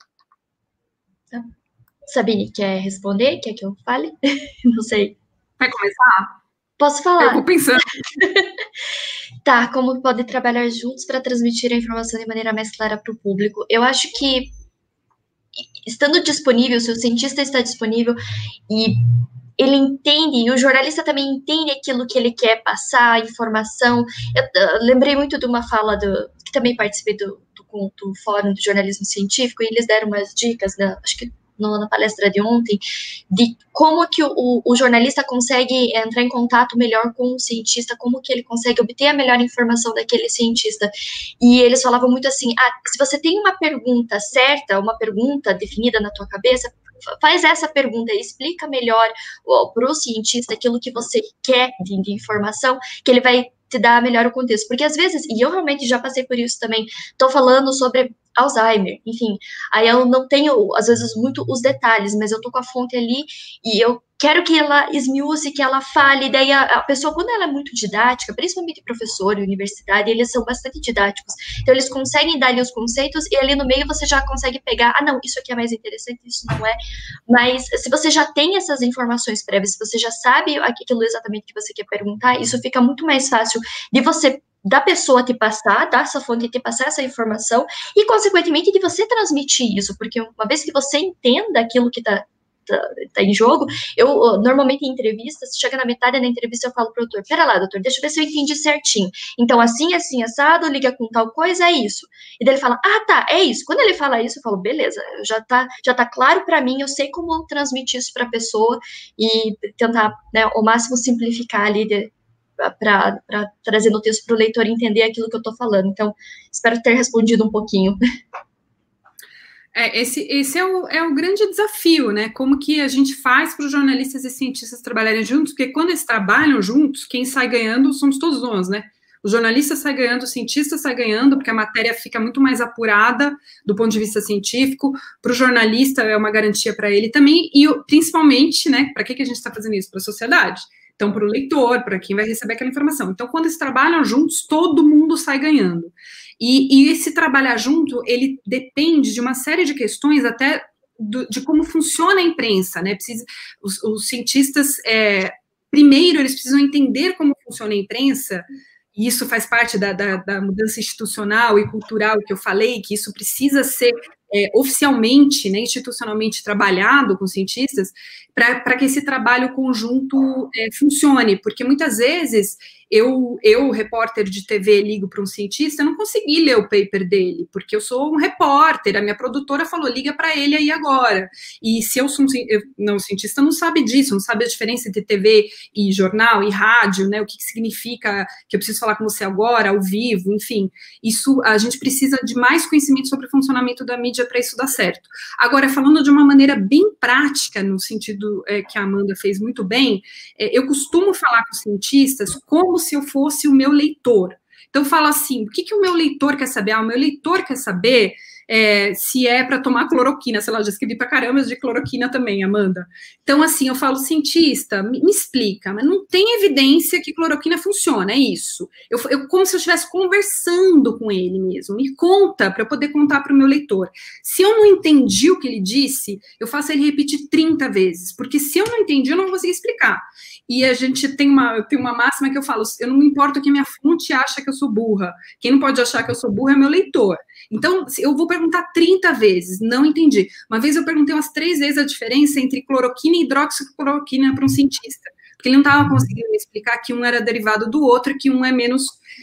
Sabine, quer responder? Quer que eu fale? Não sei. Vai começar? Posso falar? Eu vou pensando. Tá, como podem trabalhar juntos para transmitir a informação de maneira mais clara para o público? Eu acho que estando disponível, se o cientista está disponível e ele entende, e o jornalista também entende aquilo que ele quer passar, a informação. Eu lembrei muito de uma fala que também participei do Fórum de Jornalismo Científico, e eles deram umas dicas, acho que na palestra de ontem, de como que o jornalista consegue entrar em contato melhor com o cientista, como que ele consegue obter a melhor informação daquele cientista. E eles falavam muito assim, se você tem uma pergunta certa, uma pergunta definida na tua cabeça, faz essa pergunta e explica melhor para o cientista aquilo que você quer de informação, que ele vai te dar melhor o contexto. Porque às vezes, e eu realmente já passei por isso também, estou falando sobre Alzheimer, enfim, aí eu não tenho, às vezes, muito os detalhes, mas eu tô com a fonte ali e eu quero que ela esmiúce, que ela fale, daí a pessoa, quando ela é muito didática, principalmente professor e universidade, eles são bastante didáticos, então eles conseguem dar ali os conceitos e ali no meio você já consegue pegar, não, isso aqui é mais interessante, isso não é, mas se você já tem essas informações prévias, se você já sabe aquilo exatamente que você quer perguntar, isso fica muito mais fácil de você, da pessoa te passar, da sua fonte te passar essa informação e, consequentemente, de você transmitir isso, porque uma vez que você entenda aquilo que está tá em jogo, eu normalmente em entrevistas, chega na metade da entrevista, eu falo pro doutor, pera lá, doutor, deixa eu ver se eu entendi certinho. Então, assim, assado, liga com tal coisa, é isso. E daí ele fala, ah, tá, é isso. Quando ele fala isso, eu falo, beleza, já tá claro para mim, eu sei como transmitir isso para a pessoa e tentar, né, ao máximo simplificar ali para trazer no texto para o leitor entender aquilo que eu estou falando. Então, espero ter respondido um pouquinho. Esse é o grande desafio, né? Como que a gente faz para os jornalistas e cientistas trabalharem juntos, porque quando eles trabalham juntos, quem sai ganhando somos todos nós, né? Os jornalistas saem ganhando, os cientistas saem ganhando, porque a matéria fica muito mais apurada do ponto de vista científico. Para o jornalista é uma garantia para ele também, e principalmente, né? Para que a gente está fazendo isso? Para a sociedade. Então, para o leitor, para quem vai receber aquela informação. Então, quando eles trabalham juntos, todo mundo sai ganhando. E esse trabalhar junto, ele depende de uma série de questões, até de como funciona a imprensa, né? Os cientistas, primeiro, eles precisam entender como funciona a imprensa, e isso faz parte da mudança institucional e cultural que eu falei, que isso precisa ser oficialmente, né, institucionalmente trabalhado com cientistas, para que esse trabalho conjunto funcione, porque muitas vezes eu, repórter de TV, ligo para um cientista, eu não consegui ler o paper dele, porque eu sou um repórter, a minha produtora falou, liga para ele aí agora, e se eu sou o cientista não sabe disso, não sabe a diferença entre TV e jornal e rádio, né, o que significa que eu preciso falar com você agora, ao vivo, enfim, isso, a gente precisa de mais conhecimento sobre o funcionamento da mídia para isso dar certo. Agora, falando de uma maneira bem prática, no sentido que a Amanda fez muito bem, eu costumo falar com os cientistas como se eu fosse o meu leitor. Então, eu falo assim, o que o meu leitor quer saber? O meu leitor quer saber se é para tomar cloroquina, sei lá, eu já escrevi para caramba de cloroquina também, Amanda. Então, assim, eu falo, cientista, me explica, mas não tem evidência que cloroquina funciona, é isso. Eu como se eu estivesse conversando com ele mesmo, me conta, para eu poder contar para o meu leitor. Se eu não entendi o que ele disse, eu faço ele repetir 30 vezes, porque se eu não entendi, eu não vou conseguir explicar. E a gente tem uma máxima que eu falo, eu não me importo que minha fonte acha que eu sou burra, quem não pode achar que eu sou burra é meu leitor. Então, eu vou perguntar 30 vezes, não entendi. Uma vez eu perguntei umas 3 vezes a diferença entre cloroquina e hidroxicloroquina para um cientista, porque ele não estava conseguindo me explicar que um era derivado do outro e que um é menos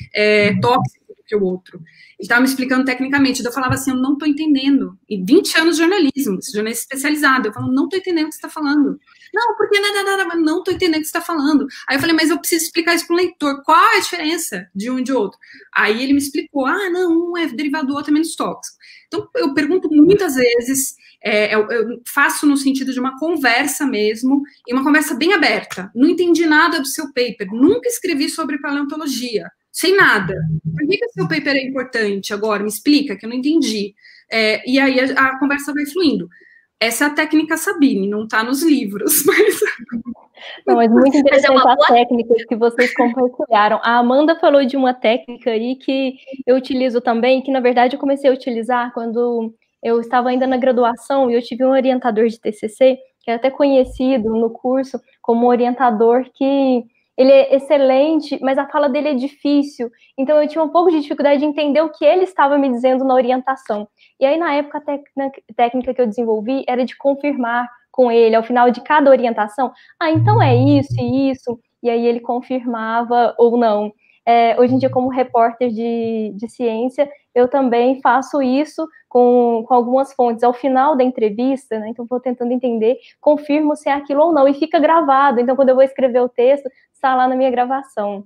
tóxico do que o outro. Ele estava me explicando tecnicamente, eu falava assim, eu não estou entendendo. E 20 anos de jornalismo, jornalista especializado, eu falo, não estou entendendo o que você está falando. Não, porque não estou entendendo o que você está falando. Aí eu falei, mas eu preciso explicar isso para o leitor, qual é a diferença de um e de outro? Aí ele me explicou, não, um é derivado do outro, é menos tóxico. Então, eu pergunto muitas vezes, eu faço no sentido de uma conversa mesmo, e uma conversa bem aberta. Não entendi nada do seu paper, nunca escrevi sobre paleontologia, sem nada. Por que o seu paper é importante agora? Me explica, que eu não entendi. E aí a conversa vai fluindo. Essa é a técnica Sabine, não está nos livros, mas... Não, mas muito interessante a técnica que vocês compartilharam. A Amanda falou de uma técnica aí que eu utilizo também, que na verdade eu comecei a utilizar quando eu estava ainda na graduação e eu tive um orientador de TCC, que é até conhecido no curso como um orientador que ele é excelente, mas a fala dele é difícil, então eu tinha um pouco de dificuldade de entender o que ele estava me dizendo na orientação. E aí, na época, a técnica que eu desenvolvi era de confirmar com ele, ao final de cada orientação, então é isso e isso, e aí ele confirmava ou não. Hoje em dia, como repórter de ciência, eu também faço isso com algumas fontes. Ao final da entrevista, né, então vou tentando entender, confirmo se é aquilo ou não, e fica gravado. Então, quando eu vou escrever o texto, está lá na minha gravação.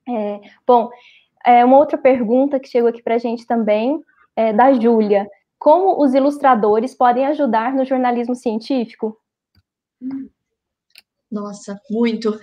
Uma outra pergunta que chegou aqui para a gente também, da Júlia. Como os ilustradores podem ajudar no jornalismo científico? Nossa, muito.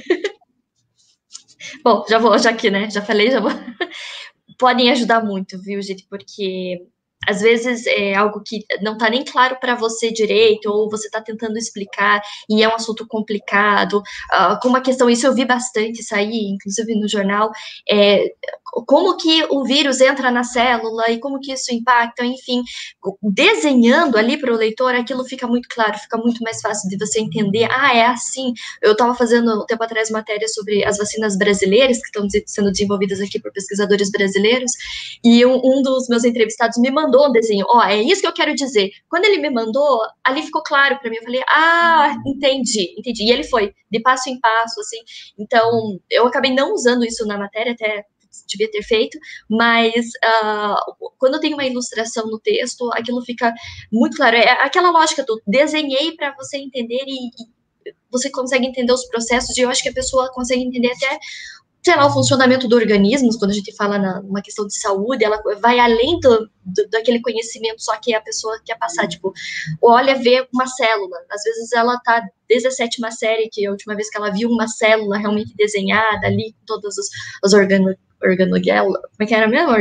Bom, já aqui, né? Já falei, já vou. Podem ajudar muito, viu, gente? Porque às vezes é algo que não tá nem claro para você direito, ou você tá tentando explicar e é um assunto complicado. Com uma questão, isso eu vi bastante sair, inclusive no jornal, como que o vírus entra na célula e como que isso impacta, enfim, desenhando ali para o leitor, aquilo fica muito claro, fica muito mais fácil de você entender, é assim. Eu estava fazendo um tempo atrás matéria sobre as vacinas brasileiras, que estão sendo desenvolvidas aqui por pesquisadores brasileiros, e um dos meus entrevistados me mandou um desenho, é isso que eu quero dizer. Quando ele me mandou, ali ficou claro para mim, eu falei, entendi, e ele foi de passo em passo, assim. Então, eu acabei não usando isso na matéria, até devia ter feito, mas quando tem uma ilustração no texto, aquilo fica muito claro. É aquela lógica do desenhei para você entender e você consegue entender os processos, e eu acho que a pessoa consegue entender até, sei lá, o funcionamento do organismo. Quando a gente fala numa questão de saúde, ela vai além daquele conhecimento só que a pessoa quer passar, tipo, olha, vê uma célula, às vezes ela tá desde a 7ª série, que a última vez que ela viu uma célula realmente desenhada ali, com todas as organogelas, como é que era mesmo?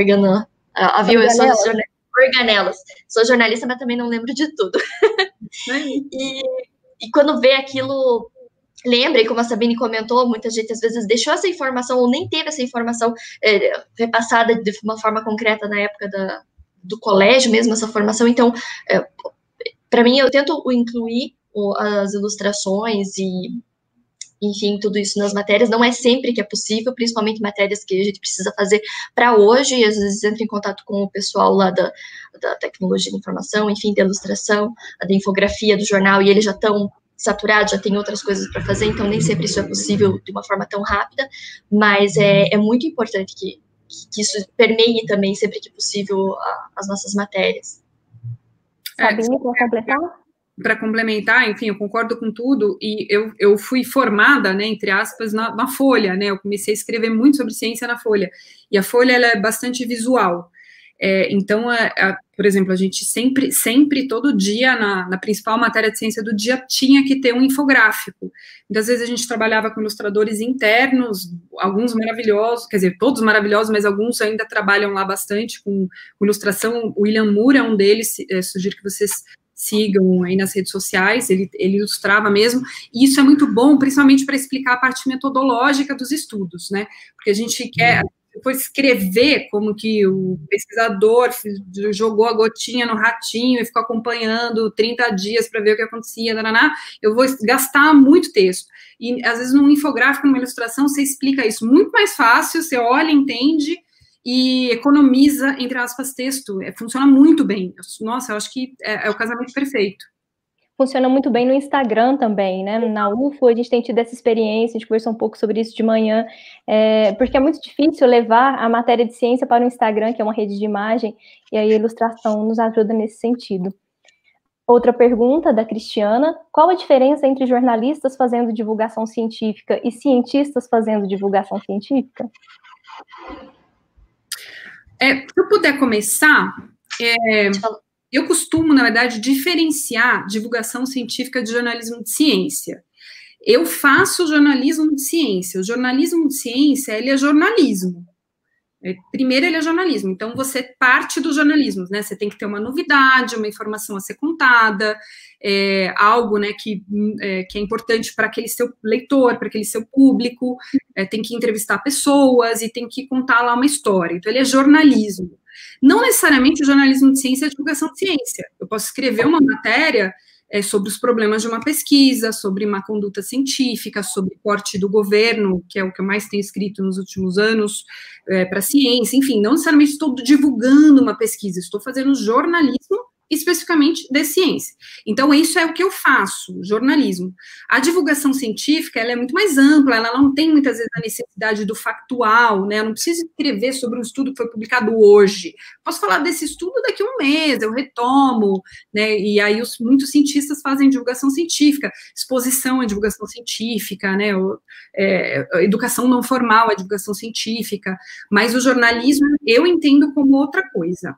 Organelas. Sou jornalista, mas também não lembro de tudo. E quando vê aquilo, lembra, e como a Sabine comentou, muita gente às vezes deixou essa informação ou nem teve essa informação repassada de uma forma concreta na época do colégio mesmo, essa formação. Então, para mim, eu tento incluir as ilustrações e, enfim, tudo isso nas matérias. Não é sempre que é possível, principalmente matérias que a gente precisa fazer para hoje, e às vezes entra em contato com o pessoal lá da tecnologia da informação, enfim, da ilustração, da infografia do jornal, e eles já estão saturados, já tem outras coisas para fazer, então nem sempre isso é possível de uma forma tão rápida, mas é muito importante que isso permeie também, sempre que possível, as nossas matérias. Sabine, para completar? Para complementar, enfim, eu concordo com tudo, e eu fui formada, né, entre aspas, na Folha, né, eu comecei a escrever muito sobre ciência na Folha, e a Folha, ela é bastante visual. Então, por exemplo, a gente sempre, todo dia, na principal matéria de ciência do dia, tinha que ter um infográfico. Muitas vezes a gente trabalhava com ilustradores internos, alguns maravilhosos, quer dizer, todos maravilhosos, mas alguns ainda trabalham lá bastante com ilustração. O William Moore é um deles, sugiro que vocês sigam aí nas redes sociais, ele ilustrava mesmo, e isso é muito bom, principalmente para explicar a parte metodológica dos estudos, né, porque a gente quer depois escrever como que o pesquisador jogou a gotinha no ratinho e ficou acompanhando 30 dias para ver o que acontecia, eu vou gastar muito texto. E, às vezes, num infográfico, numa ilustração, você explica isso muito mais fácil, você olha, entende e economiza, entre aspas, texto. Funciona muito bem. Nossa, eu acho que é o casamento perfeito. Funciona muito bem no Instagram também, né? Na UFO, a gente tem tido essa experiência, a gente conversou um pouco sobre isso de manhã, porque é muito difícil levar a matéria de ciência para o Instagram, que é uma rede de imagem, e aí a ilustração nos ajuda nesse sentido. Outra pergunta da Cristiana: qual a diferença entre jornalistas fazendo divulgação científica e cientistas fazendo divulgação científica? Se eu puder começar, eu costumo, na verdade, diferenciar divulgação científica de jornalismo de ciência. Eu faço jornalismo de ciência. O jornalismo de ciência, ele é jornalismo. Primeiro, ele é jornalismo. Então, você parte do jornalismo, né? Você tem que ter uma novidade, uma informação a ser contada, algo, né, que é importante para aquele seu leitor, para aquele seu público, tem que entrevistar pessoas e tem que contar lá uma história. Então, ele é jornalismo. Não necessariamente o jornalismo de ciência é divulgação de ciência. Eu posso escrever uma matéria sobre os problemas de uma pesquisa, sobre uma conduta científica, sobre porte do governo, que é o que eu mais tenho escrito nos últimos anos, para a ciência, enfim, não necessariamente estou divulgando uma pesquisa, estou fazendo jornalismo especificamente de ciência. Então, isso é o que eu faço, jornalismo. A divulgação científica, ela é muito mais ampla, ela não tem muitas vezes a necessidade do factual, né? Eu não preciso escrever sobre um estudo que foi publicado hoje. Posso falar desse estudo daqui a um mês, eu retomo, né? E aí muitos cientistas fazem divulgação científica, exposição é divulgação científica, né? Educação não formal é divulgação científica, mas o jornalismo eu entendo como outra coisa.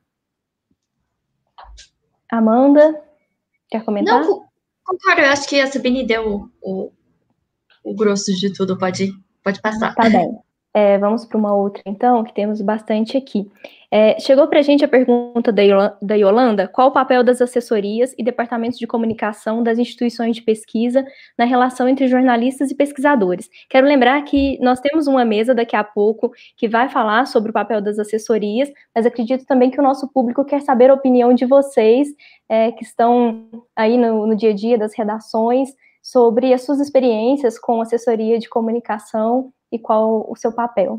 Amanda, quer comentar? Não, concordo, eu acho que a Sabine deu o grosso de tudo, pode passar. Tá bem. Vamos para uma outra, então, que temos bastante aqui. Chegou para a gente a pergunta da Yolanda: qual o papel das assessorias e departamentos de comunicação das instituições de pesquisa na relação entre jornalistas e pesquisadores? Quero lembrar que nós temos uma mesa daqui a pouco que vai falar sobre o papel das assessorias, mas acredito também que o nosso público quer saber a opinião de vocês, que estão aí no dia a dia das redações, sobre as suas experiências com assessoria de comunicação e qual o seu papel.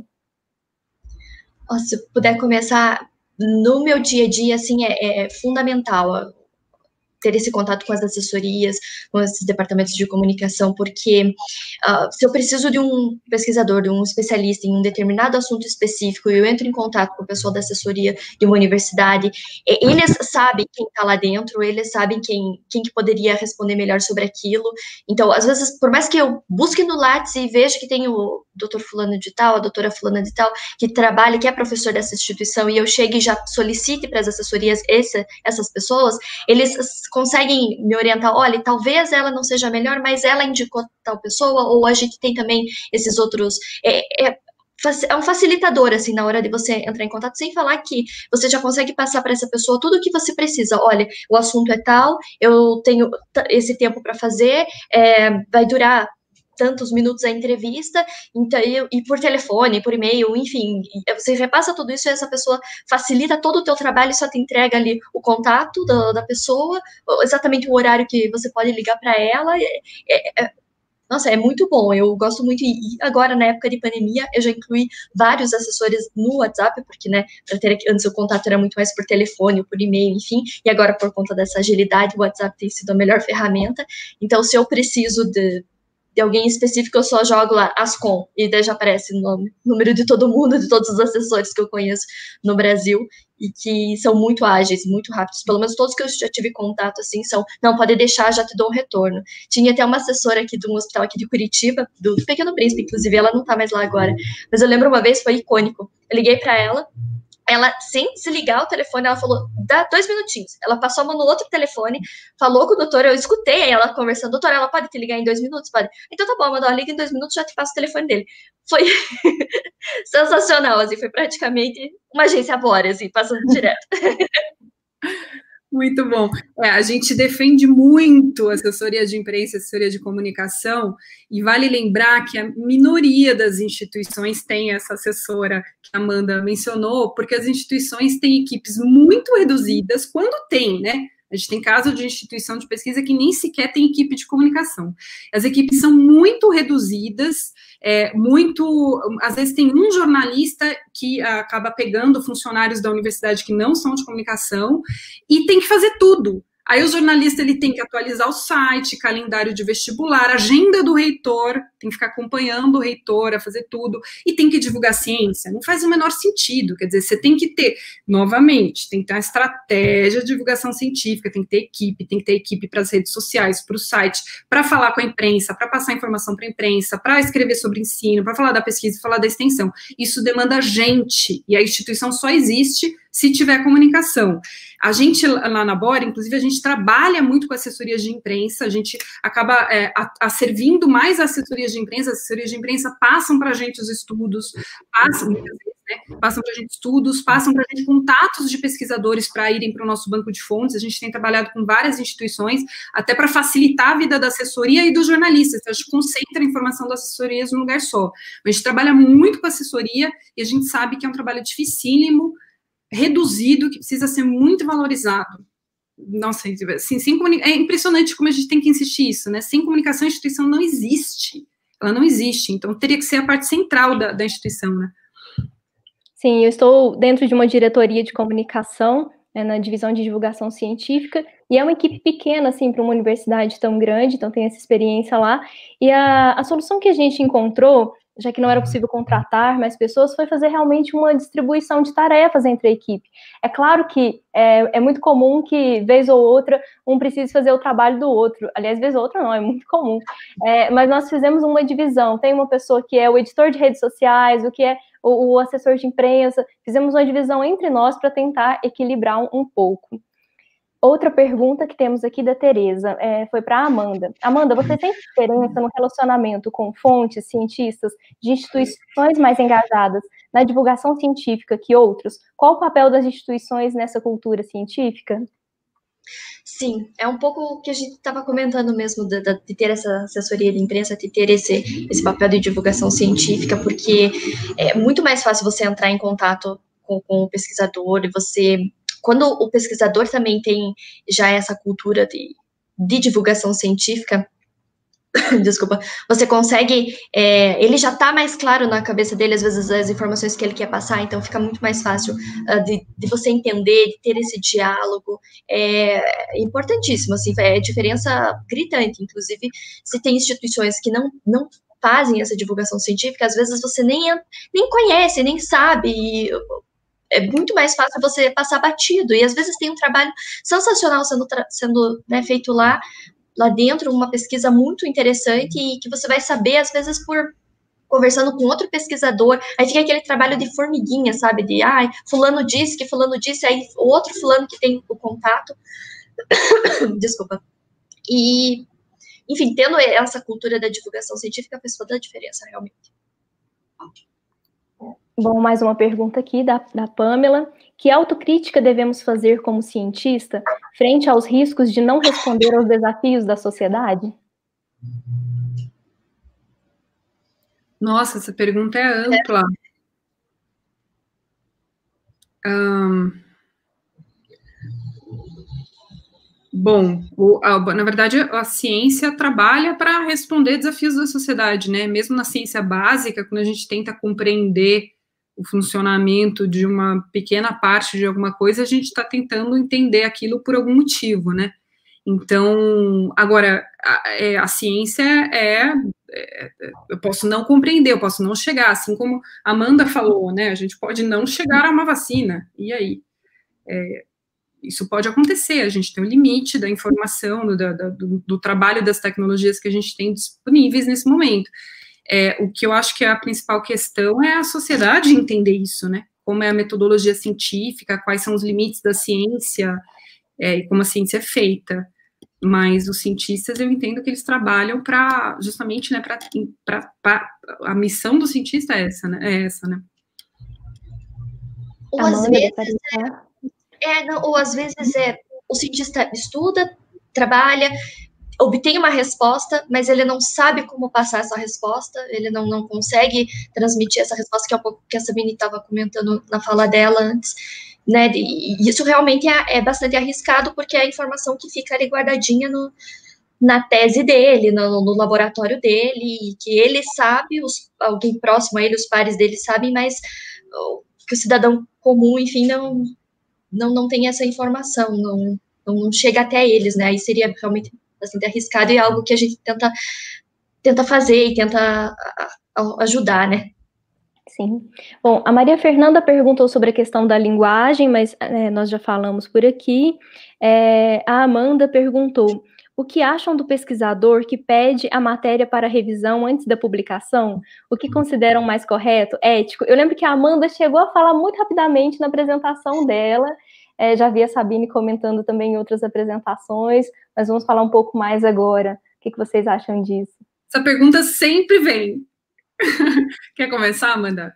Se eu puder começar, no meu dia a dia, assim, é fundamental ter esse contato com as assessorias, com esses departamentos de comunicação, porque se eu preciso de um pesquisador, de um especialista em um determinado assunto específico, e eu entro em contato com o pessoal da assessoria de uma universidade, eles sabem quem está lá dentro, eles sabem quem que poderia responder melhor sobre aquilo. Então, às vezes, por mais que eu busque no Lattes e veja que tem o doutor fulano de tal, a doutora fulana de tal, que trabalha, que é professor dessa instituição, e eu chegue e já solicite para as assessorias essas pessoas, eles conseguem me orientar: olha, talvez ela não seja a melhor, mas ela indicou tal pessoa, ou a gente tem também esses outros... É um facilitador, assim, na hora de você entrar em contato, sem falar que você já consegue passar para essa pessoa tudo o que você precisa. Olha, o assunto é tal, eu tenho esse tempo para fazer, vai durar tantos minutos a entrevista, então, e por telefone, por e-mail, enfim, você repassa tudo isso e essa pessoa facilita todo o teu trabalho e só te entrega ali o contato da pessoa, exatamente o horário que você pode ligar para ela. Nossa, é muito bom, eu gosto muito, e agora, na época de pandemia, eu já incluí vários assessores no WhatsApp, porque, né, antes o contato era muito mais por telefone, por e-mail, enfim, e agora, por conta dessa agilidade, o WhatsApp tem sido a melhor ferramenta. Então, se eu preciso de alguém específico, eu só jogo lá Ascom, e daí já aparece o número de todo mundo, de todos os assessores que eu conheço no Brasil, e que são muito ágeis, muito rápidos, pelo menos todos que eu já tive contato, assim, não, pode deixar, já te dou um retorno. Tinha até uma assessora aqui de um hospital aqui de Curitiba, do Pequeno Príncipe, inclusive, ela não tá mais lá agora, mas eu lembro uma vez, foi icônico, eu liguei para ela, sem desligar o telefone, ela falou: dá 2 minutinhos. Ela passou a mão no outro telefone, falou com o doutor, eu escutei ela conversando: doutor, ela pode te ligar em 2 minutos? Pode. Então tá bom, Amanda, liga em 2 minutos, já te passo o telefone dele. Foi sensacional, assim, foi praticamente uma agência Bora, assim, passando direto. Muito bom. A gente defende muito assessoria de imprensa, assessoria de comunicação, e vale lembrar que a minoria das instituições tem essa assessora que a Amanda mencionou, porque as instituições têm equipes muito reduzidas, quando tem, né? A gente tem caso de instituição de pesquisa que nem sequer tem equipe de comunicação. As equipes são muito reduzidas, às vezes tem um jornalista que acaba pegando funcionários da universidade que não são de comunicação e tem que fazer tudo. Aí o jornalista ele tem que atualizar o site, calendário de vestibular, agenda do reitor, tem que ficar acompanhando o reitor a fazer tudo, e tem que divulgar ciência. Não faz o menor sentido, quer dizer, você tem que ter, novamente, tem que ter uma estratégia de divulgação científica, tem que ter equipe para as redes sociais, para o site, para falar com a imprensa, para passar informação para a imprensa, para escrever sobre ensino, para falar da pesquisa, falar da extensão. Isso demanda gente, e a instituição só existe se tiver comunicação. A gente, lá na Bora, inclusive, a gente trabalha muito com assessorias de imprensa, a gente acaba servindo mais assessorias de imprensa, as assessorias de imprensa passam para a gente os estudos, passam para a gente estudos, passam para a gente contatos de pesquisadores para irem para o nosso banco de fontes. A gente tem trabalhado com várias instituições, até para facilitar a vida da assessoria e dos jornalistas. Então, a gente concentra a informação das assessorias num lugar só. A gente trabalha muito com assessoria e a gente sabe que é um trabalho dificílimo, reduzido, que precisa ser muito valorizado. Nossa, assim, é impressionante como a gente tem que insistir isso, né? Sem comunicação, a instituição não existe. Ela não existe, então teria que ser a parte central da instituição, né? Sim, eu estou dentro de uma diretoria de comunicação, na divisão de divulgação científica, e é uma equipe pequena, assim, para uma universidade tão grande, então tem essa experiência lá, e a solução que a gente encontrou, já que não era possível contratar mais pessoas, foi fazer realmente uma distribuição de tarefas entre a equipe. É claro que é muito comum que, vez ou outra, um precise fazer o trabalho do outro. Aliás, vez ou outra não, é muito comum. Mas nós fizemos uma divisão. Tem uma pessoa que é o editor de redes sociais, o que é o assessor de imprensa. Fizemos uma divisão entre nós para tentar equilibrar um pouco. Outra pergunta que temos aqui da Tereza foi para a Amanda. Amanda, você sente diferença no relacionamento com fontes, cientistas, de instituições mais engajadas na divulgação científica que outros? Qual o papel das instituições nessa cultura científica? Sim, é um pouco o que a gente estava comentando mesmo, de ter essa assessoria de imprensa, de ter esse papel de divulgação científica, porque é muito mais fácil você entrar em contato com o pesquisador, e você, quando o pesquisador também tem já essa cultura de divulgação científica, desculpa, você consegue, ele já está mais claro na cabeça dele, às vezes, as informações que ele quer passar, então fica muito mais fácil de você entender, de ter esse diálogo, é importantíssimo, assim, é diferença gritante, inclusive, se tem instituições que não fazem essa divulgação científica, às vezes você nem conhece, nem sabe, e é muito mais fácil você passar batido, e às vezes tem um trabalho sensacional sendo né, feito lá dentro, uma pesquisa muito interessante e que você vai saber, às vezes, por conversando com outro pesquisador, aí fica aquele trabalho de formiguinha, sabe, de, fulano disse, aí o outro fulano que tem o contato, desculpa, e, enfim, tendo essa cultura da divulgação científica, faz toda a diferença, realmente. Bom, mais uma pergunta aqui da Pamela. Que autocrítica devemos fazer como cientista frente aos riscos de não responder aos desafios da sociedade? Nossa, essa pergunta é ampla. Bom, na verdade, a ciência trabalha para responder desafios da sociedade, né? Mesmo na ciência básica, quando a gente tenta compreender o funcionamento de uma pequena parte de alguma coisa, a gente está tentando entender aquilo por algum motivo, né? Então, agora, a ciência eu posso não compreender, eu posso não chegar, assim como a Amanda falou, né? A gente pode não chegar a uma vacina, e aí? Isso pode acontecer, a gente tem o limite da informação, do trabalho das tecnologias que a gente tem disponíveis nesse momento. O que eu acho que é a principal questão é a sociedade entender isso, né? Como é a metodologia científica, quais são os limites da ciência, e como a ciência é feita. Mas os cientistas, eu entendo que eles trabalham para, justamente, né, a missão do cientista é essa, né? Ou às vezes o cientista estuda, trabalha, obtém uma resposta, mas ele não sabe como passar essa resposta, ele não consegue transmitir essa resposta, que é um pouco que a Sabine estava comentando na fala dela antes, né, e isso realmente é bastante arriscado, porque é a informação que fica ali guardadinha na tese dele, no laboratório dele, que ele sabe, alguém próximo a ele, os pares dele sabem, mas que o cidadão comum, enfim, não tem essa informação, não chega até eles, né, aí seria realmente bastante arriscado, e é algo que a gente tenta fazer e tenta ajudar, né. Sim. Bom, a Maria Fernanda perguntou sobre a questão da linguagem, mas nós já falamos por aqui. A Amanda perguntou: o que acham do pesquisador que pede a matéria para revisão antes da publicação? O que consideram mais correto, ético? Eu lembro que a Amanda chegou a falar muito rapidamente na apresentação dela, já vi a Sabine comentando também em outras apresentações, mas vamos falar um pouco mais agora. O que vocês acham disso? Essa pergunta sempre vem. Quer começar, Amanda?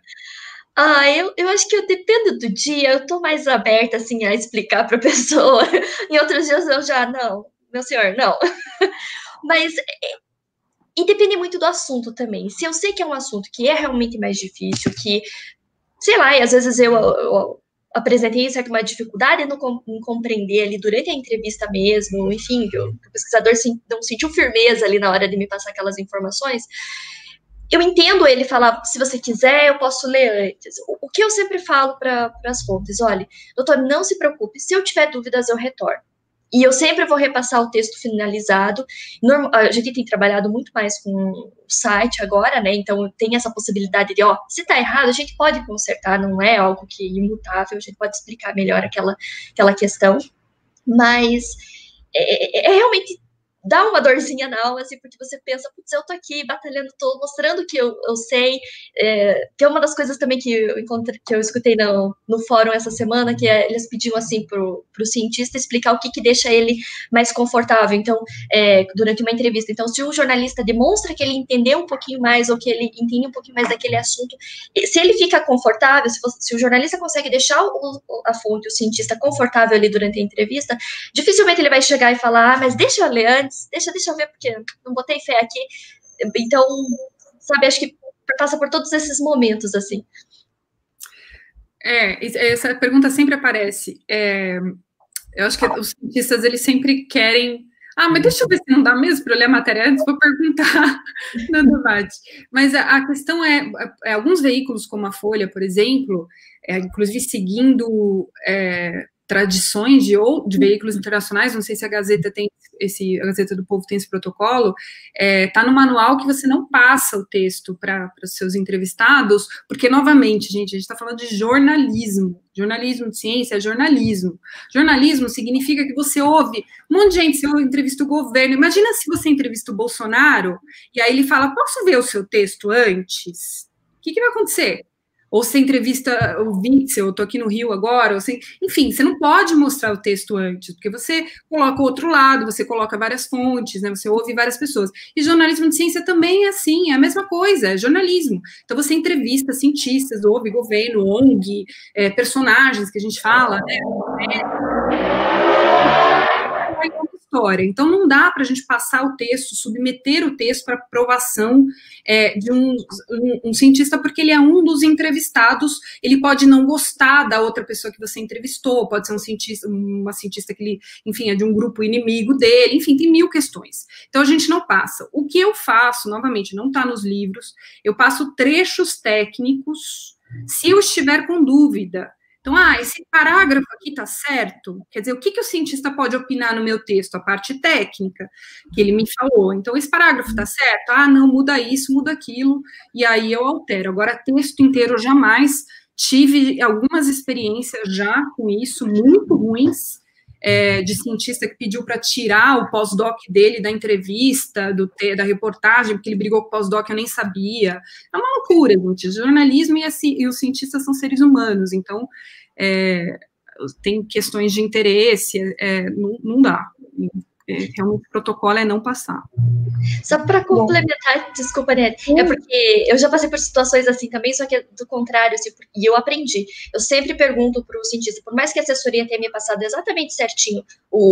Eu acho que depende do dia, eu tô mais aberta, assim, a explicar para a pessoa. Em outros dias eu já, não, meu senhor, não. Mas, e depende muito do assunto também. Se eu sei que é um assunto que é realmente mais difícil, que, sei lá, e às vezes eu apresentei uma dificuldade em compreender ali durante a entrevista mesmo, enfim, o pesquisador não sentiu firmeza ali na hora de me passar aquelas informações, eu entendo ele falar, se você quiser, eu posso ler antes. O que eu sempre falo para as fontes, olha, doutor, não se preocupe, se eu tiver dúvidas, eu retorno. E eu sempre vou repassar o texto finalizado. A gente tem trabalhado muito mais com o site agora, né? Então tem essa possibilidade de, se tá errado, a gente pode consertar, não é algo que é imutável, a gente pode explicar melhor aquela questão. Mas é realmente dá uma dorzinha na alma, assim, porque você pensa, putz, eu tô aqui batalhando, tô mostrando que eu sei. Tem uma das coisas também que eu escutei no fórum essa semana, que eles pediam, assim, pro cientista explicar o que deixa ele mais confortável, então, durante uma entrevista. Então, se um jornalista demonstra que ele entendeu um pouquinho mais, ou que ele entende um pouquinho mais daquele assunto, se ele fica confortável, se o jornalista consegue deixar a fonte, o cientista confortável ali durante a entrevista, dificilmente ele vai chegar e falar, mas deixa eu ler antes, deixa eu ver, porque não botei fé aqui. Então, sabe, acho que passa por todos esses momentos, assim. Essa pergunta sempre aparece. Eu acho que os cientistas, eles sempre querem... mas deixa eu ver se não dá mesmo para eu ler a matéria antes, vou perguntar no debate. Mas a questão alguns veículos, como a Folha, por exemplo, inclusive seguindo tradições de veículos internacionais, não sei se a Gazeta tem a Gazeta do Povo tem esse protocolo, tá no manual que você não passa o texto para os seus entrevistados, porque, novamente, gente, a gente está falando de jornalismo de ciência é jornalismo. Jornalismo significa que você ouve um monte de gente, você entrevista o governo, imagina se você entrevista o Bolsonaro, e aí ele fala, posso ver o seu texto antes? O que vai acontecer? Ou você entrevista o Witzel, eu tô aqui no Rio agora, enfim, você não pode mostrar o texto antes, porque você coloca o outro lado, você coloca várias fontes, né, você ouve várias pessoas. E jornalismo de ciência também é assim, é a mesma coisa, é jornalismo. Então você entrevista cientistas, ouve governo, ONG, personagens que a gente fala, né, história. Então, não dá para a gente passar o texto, submeter o texto para aprovação de um cientista, porque ele é um dos entrevistados, ele pode não gostar da outra pessoa que você entrevistou, pode ser uma cientista que ele, enfim, é de um grupo inimigo dele, enfim, tem mil questões. Então, a gente não passa. O que eu faço, novamente, não está nos livros, eu passo trechos técnicos, se eu estiver com dúvida. Então, esse parágrafo aqui está certo? Quer dizer, o que o cientista pode opinar no meu texto? A parte técnica que ele me falou. Então, esse parágrafo está certo? Não, muda isso, muda aquilo, e aí eu altero. Agora, texto inteiro, jamais. Tive algumas experiências já com isso, muito ruins, de cientista que pediu para tirar o pós-doc dele da entrevista, da reportagem, porque ele brigou com o pós-doc, eu nem sabia. É uma loucura, gente. O jornalismo e os cientistas são seres humanos, então tem questões de interesse, não dá. Realmente o protocolo é não passar. Só para complementar, desculpa, Né, é porque eu já passei por situações assim também, só que é do contrário, assim, e eu aprendi. Eu sempre pergunto para o cientista, por mais que a assessoria tenha me passado exatamente certinho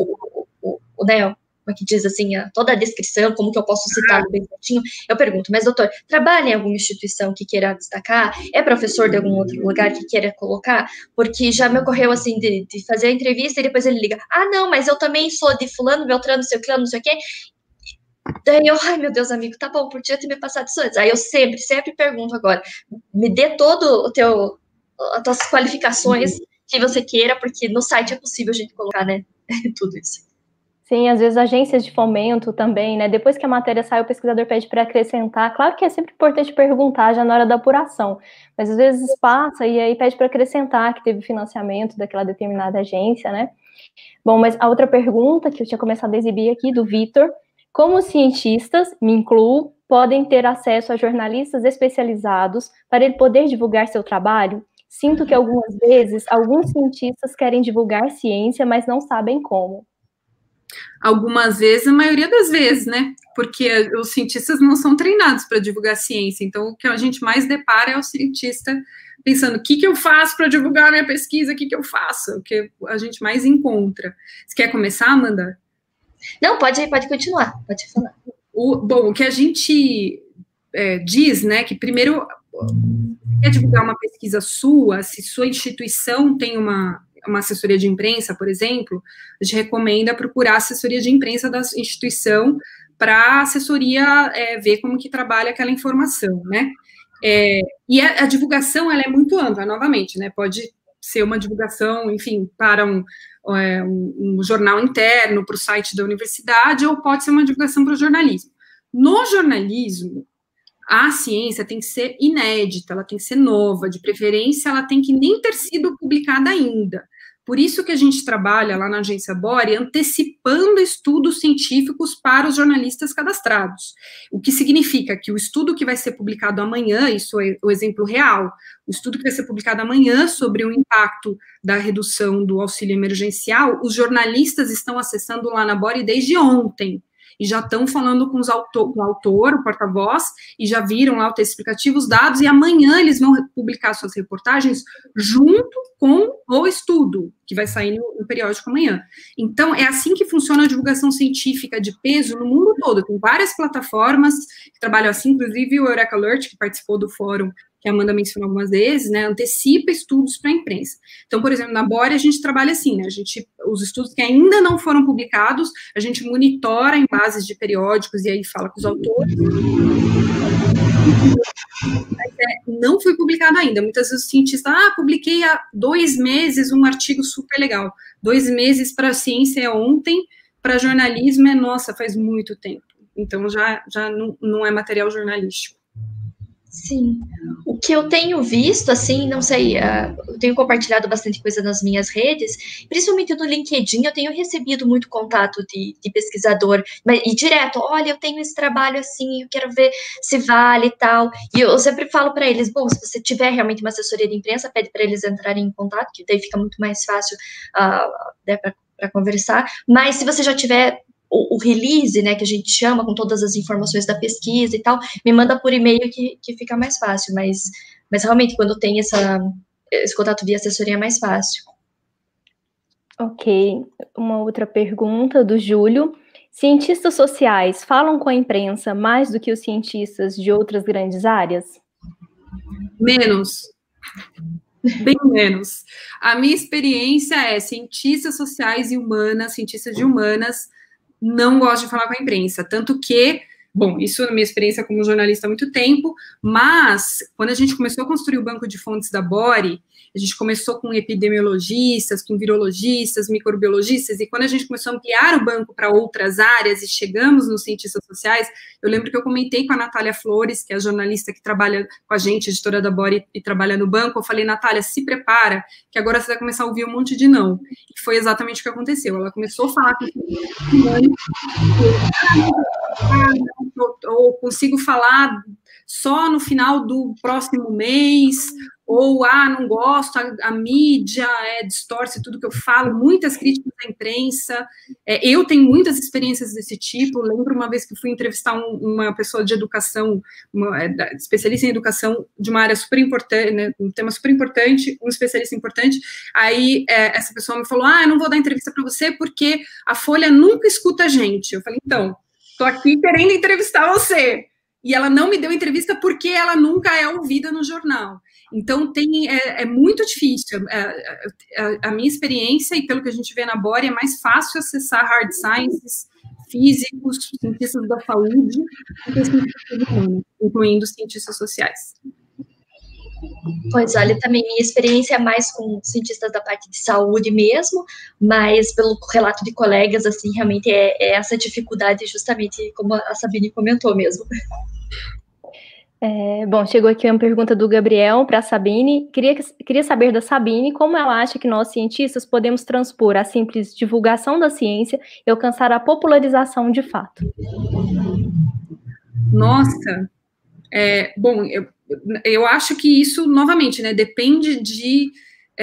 né, como é que diz assim, toda a descrição, como que eu posso citar bem certinho, eu pergunto, mas doutor, trabalha em alguma instituição que queira destacar? É professor de algum outro lugar que queira colocar? Porque já me ocorreu assim, de fazer a entrevista e depois ele liga, não, mas eu também sou de fulano, beltrano, não sei o que, não sei o que. Daí eu, ai meu Deus, amigo, tá bom, podia ter me passado isso antes. Aí eu sempre pergunto agora, me dê todo as tuas qualificações que você queira, porque no site é possível a gente colocar, né, tudo isso. Sim, às vezes agências de fomento também, né? Depois que a matéria sai, o pesquisador pede para acrescentar. Claro que é sempre importante perguntar já na hora da apuração, mas às vezes passa e aí pede para acrescentar que teve financiamento daquela determinada agência, né? Bom, mas a outra pergunta que eu tinha começado a exibir aqui, do Vitor: como cientistas, me incluo, podem ter acesso a jornalistas especializados para ele poder divulgar seu trabalho? Sinto que algumas vezes, alguns cientistas querem divulgar ciência, mas não sabem como. Algumas vezes, a maioria das vezes, né? Porque os cientistas não são treinados para divulgar ciência. Então, o que a gente mais depara é o cientista pensando, o que eu faço para divulgar a minha pesquisa? O que eu faço? O que a gente mais encontra. Você quer começar, Amanda? Não, pode continuar, pode falar. Bom, o que a gente diz, né, que primeiro, quer divulgar uma pesquisa sua, se sua instituição tem uma assessoria de imprensa, por exemplo, a gente recomenda procurar a assessoria de imprensa da instituição para a assessoria ver como que trabalha aquela informação, né? E a divulgação, ela é muito ampla, novamente, né? Pode ser uma divulgação, enfim, para um jornal interno, para o site da universidade, ou pode ser uma divulgação para o jornalismo. No jornalismo, a ciência tem que ser inédita, ela tem que ser nova, de preferência, ela tem que nem ter sido publicada ainda, Por isso que a gente trabalha lá na agência Bori antecipando estudos científicos para os jornalistas cadastrados. O que significa que o estudo que vai ser publicado amanhã, isso é o exemplo real, o estudo que vai ser publicado amanhã sobre o impacto da redução do auxílio emergencial, os jornalistas estão acessando lá na Bori desde ontem. E já estão falando com o autor, o porta-voz, e já viram lá o texto explicativo, os dados, e amanhã eles vão publicar suas reportagens junto com o estudo, que vai sair no periódico amanhã. Então, é assim que funciona a divulgação científica de peso no mundo todo. Tem várias plataformas que trabalham assim, inclusive o Eureka Alert, que participou do fórum, que a Amanda mencionou algumas vezes, né, antecipa estudos para a imprensa. Então, por exemplo, na Bori a gente trabalha assim, né, os estudos que ainda não foram publicados, a gente monitora em bases de periódicos e aí fala com os autores. Mas não foi publicado ainda. Muitas vezes o cientista, publiquei há 2 meses um artigo super legal. 2 meses para ciência é ontem, para jornalismo é, nossa, faz muito tempo. Então, já não é material jornalístico. Sim. O que eu tenho visto, assim, não sei, eu tenho compartilhado bastante coisa nas minhas redes, principalmente no LinkedIn, eu tenho recebido muito contato de pesquisador, e direto, olha, eu tenho esse trabalho assim, eu quero ver se vale e tal, e eu sempre falo para eles, bom, se você tiver realmente uma assessoria de imprensa, pede para eles entrarem em contato, que daí fica muito mais fácil para conversar, mas se você já tiver o release, né, que a gente chama, com todas as informações da pesquisa e tal, me manda por e-mail que fica mais fácil, mas realmente quando tem esse contato via assessoria é mais fácil. Ok, uma outra pergunta do Júlio. Cientistas sociais falam com a imprensa mais do que os cientistas de outras grandes áreas? Menos. Bem menos. A minha experiência é cientistas sociais e humanas, cientistas de humanas, não gosto de falar com a imprensa, tanto que, bom, isso na minha experiência como jornalista há muito tempo, mas quando a gente começou a construir o banco de fontes da Bori, a gente começou com epidemiologistas, com virologistas, microbiologistas, e quando a gente começou a ampliar o banco para outras áreas e chegamos nos cientistas sociais, eu lembro que eu comentei com a Natália Flores, que é a jornalista que trabalha com a gente, editora da Bori, e trabalha no banco, eu falei, Natália, se prepara, que agora você vai começar a ouvir um monte de não. E foi exatamente o que aconteceu. Ela começou a falar com ou consigo falar só no final do próximo mês, ou, não gosto, a mídia distorce tudo que eu falo, muitas críticas à imprensa, eu tenho muitas experiências desse tipo, lembro uma vez que fui entrevistar uma pessoa de educação, especialista em educação, de uma área super importante, né, um tema super importante, um especialista importante, aí essa pessoa me falou, eu não vou dar entrevista para você porque a Folha nunca escuta a gente. Eu falei, então, estou aqui querendo entrevistar você, e ela não me deu entrevista porque ela nunca é ouvida no jornal. Então, é muito difícil. A minha experiência, e pelo que a gente vê na Bori, é mais fácil acessar hard sciences, físicos, cientistas da saúde, incluindo cientistas sociais. Pois olha, também minha experiência é mais com cientistas da parte de saúde mesmo, mas pelo relato de colegas, assim, realmente é essa dificuldade, justamente como a Sabine comentou mesmo. Bom, chegou aqui uma pergunta do Gabriel para a Sabine. Queria saber da Sabine como ela acha que nós, cientistas, podemos transpor a simples divulgação da ciência e alcançar a popularização de fato. Nossa, bom, eu acho que isso, novamente, né, depende de...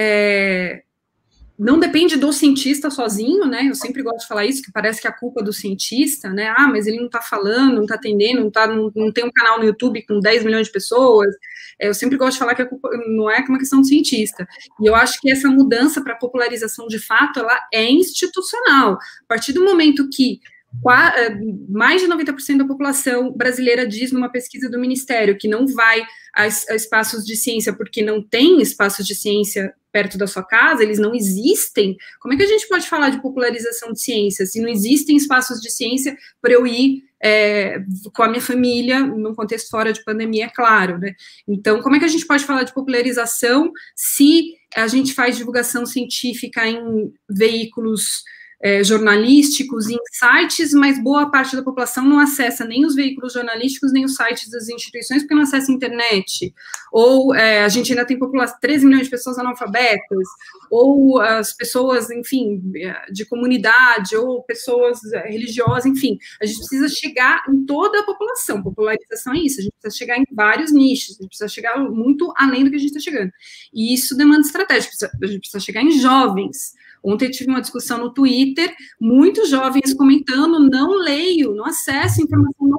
não depende do cientista sozinho, né, eu sempre gosto de falar isso, que parece que é a culpa do cientista, né, mas ele não está falando, não está atendendo, não tem um canal no YouTube com 10 milhões de pessoas, eu sempre gosto de falar que a culpa não é uma questão do cientista, e eu acho que essa mudança para a popularização de fato, ela é institucional, a partir do momento que mais de 90% da população brasileira diz numa pesquisa do Ministério que não vai a espaços de ciência porque não tem espaços de ciência perto da sua casa, eles não existem. Como é que a gente pode falar de popularização de ciência se não existem espaços de ciência para eu ir com a minha família, num contexto fora de pandemia, é claro, né? Então, como é que a gente pode falar de popularização se a gente faz divulgação científica em veículos jornalísticos em sites, mas boa parte da população não acessa nem os veículos jornalísticos, nem os sites das instituições, porque não acessa a internet, ou a gente ainda tem 13 milhões de pessoas analfabetas, ou as pessoas, enfim, de comunidade, ou pessoas religiosas, enfim, a gente precisa chegar em toda a população. Popularização é isso, a gente precisa chegar em vários nichos, a gente precisa chegar muito além do que a gente está chegando, e isso demanda estratégia, a gente precisa chegar em jovens. Ontem eu tive uma discussão no Twitter, muitos jovens comentando, não leio, não acesso informação,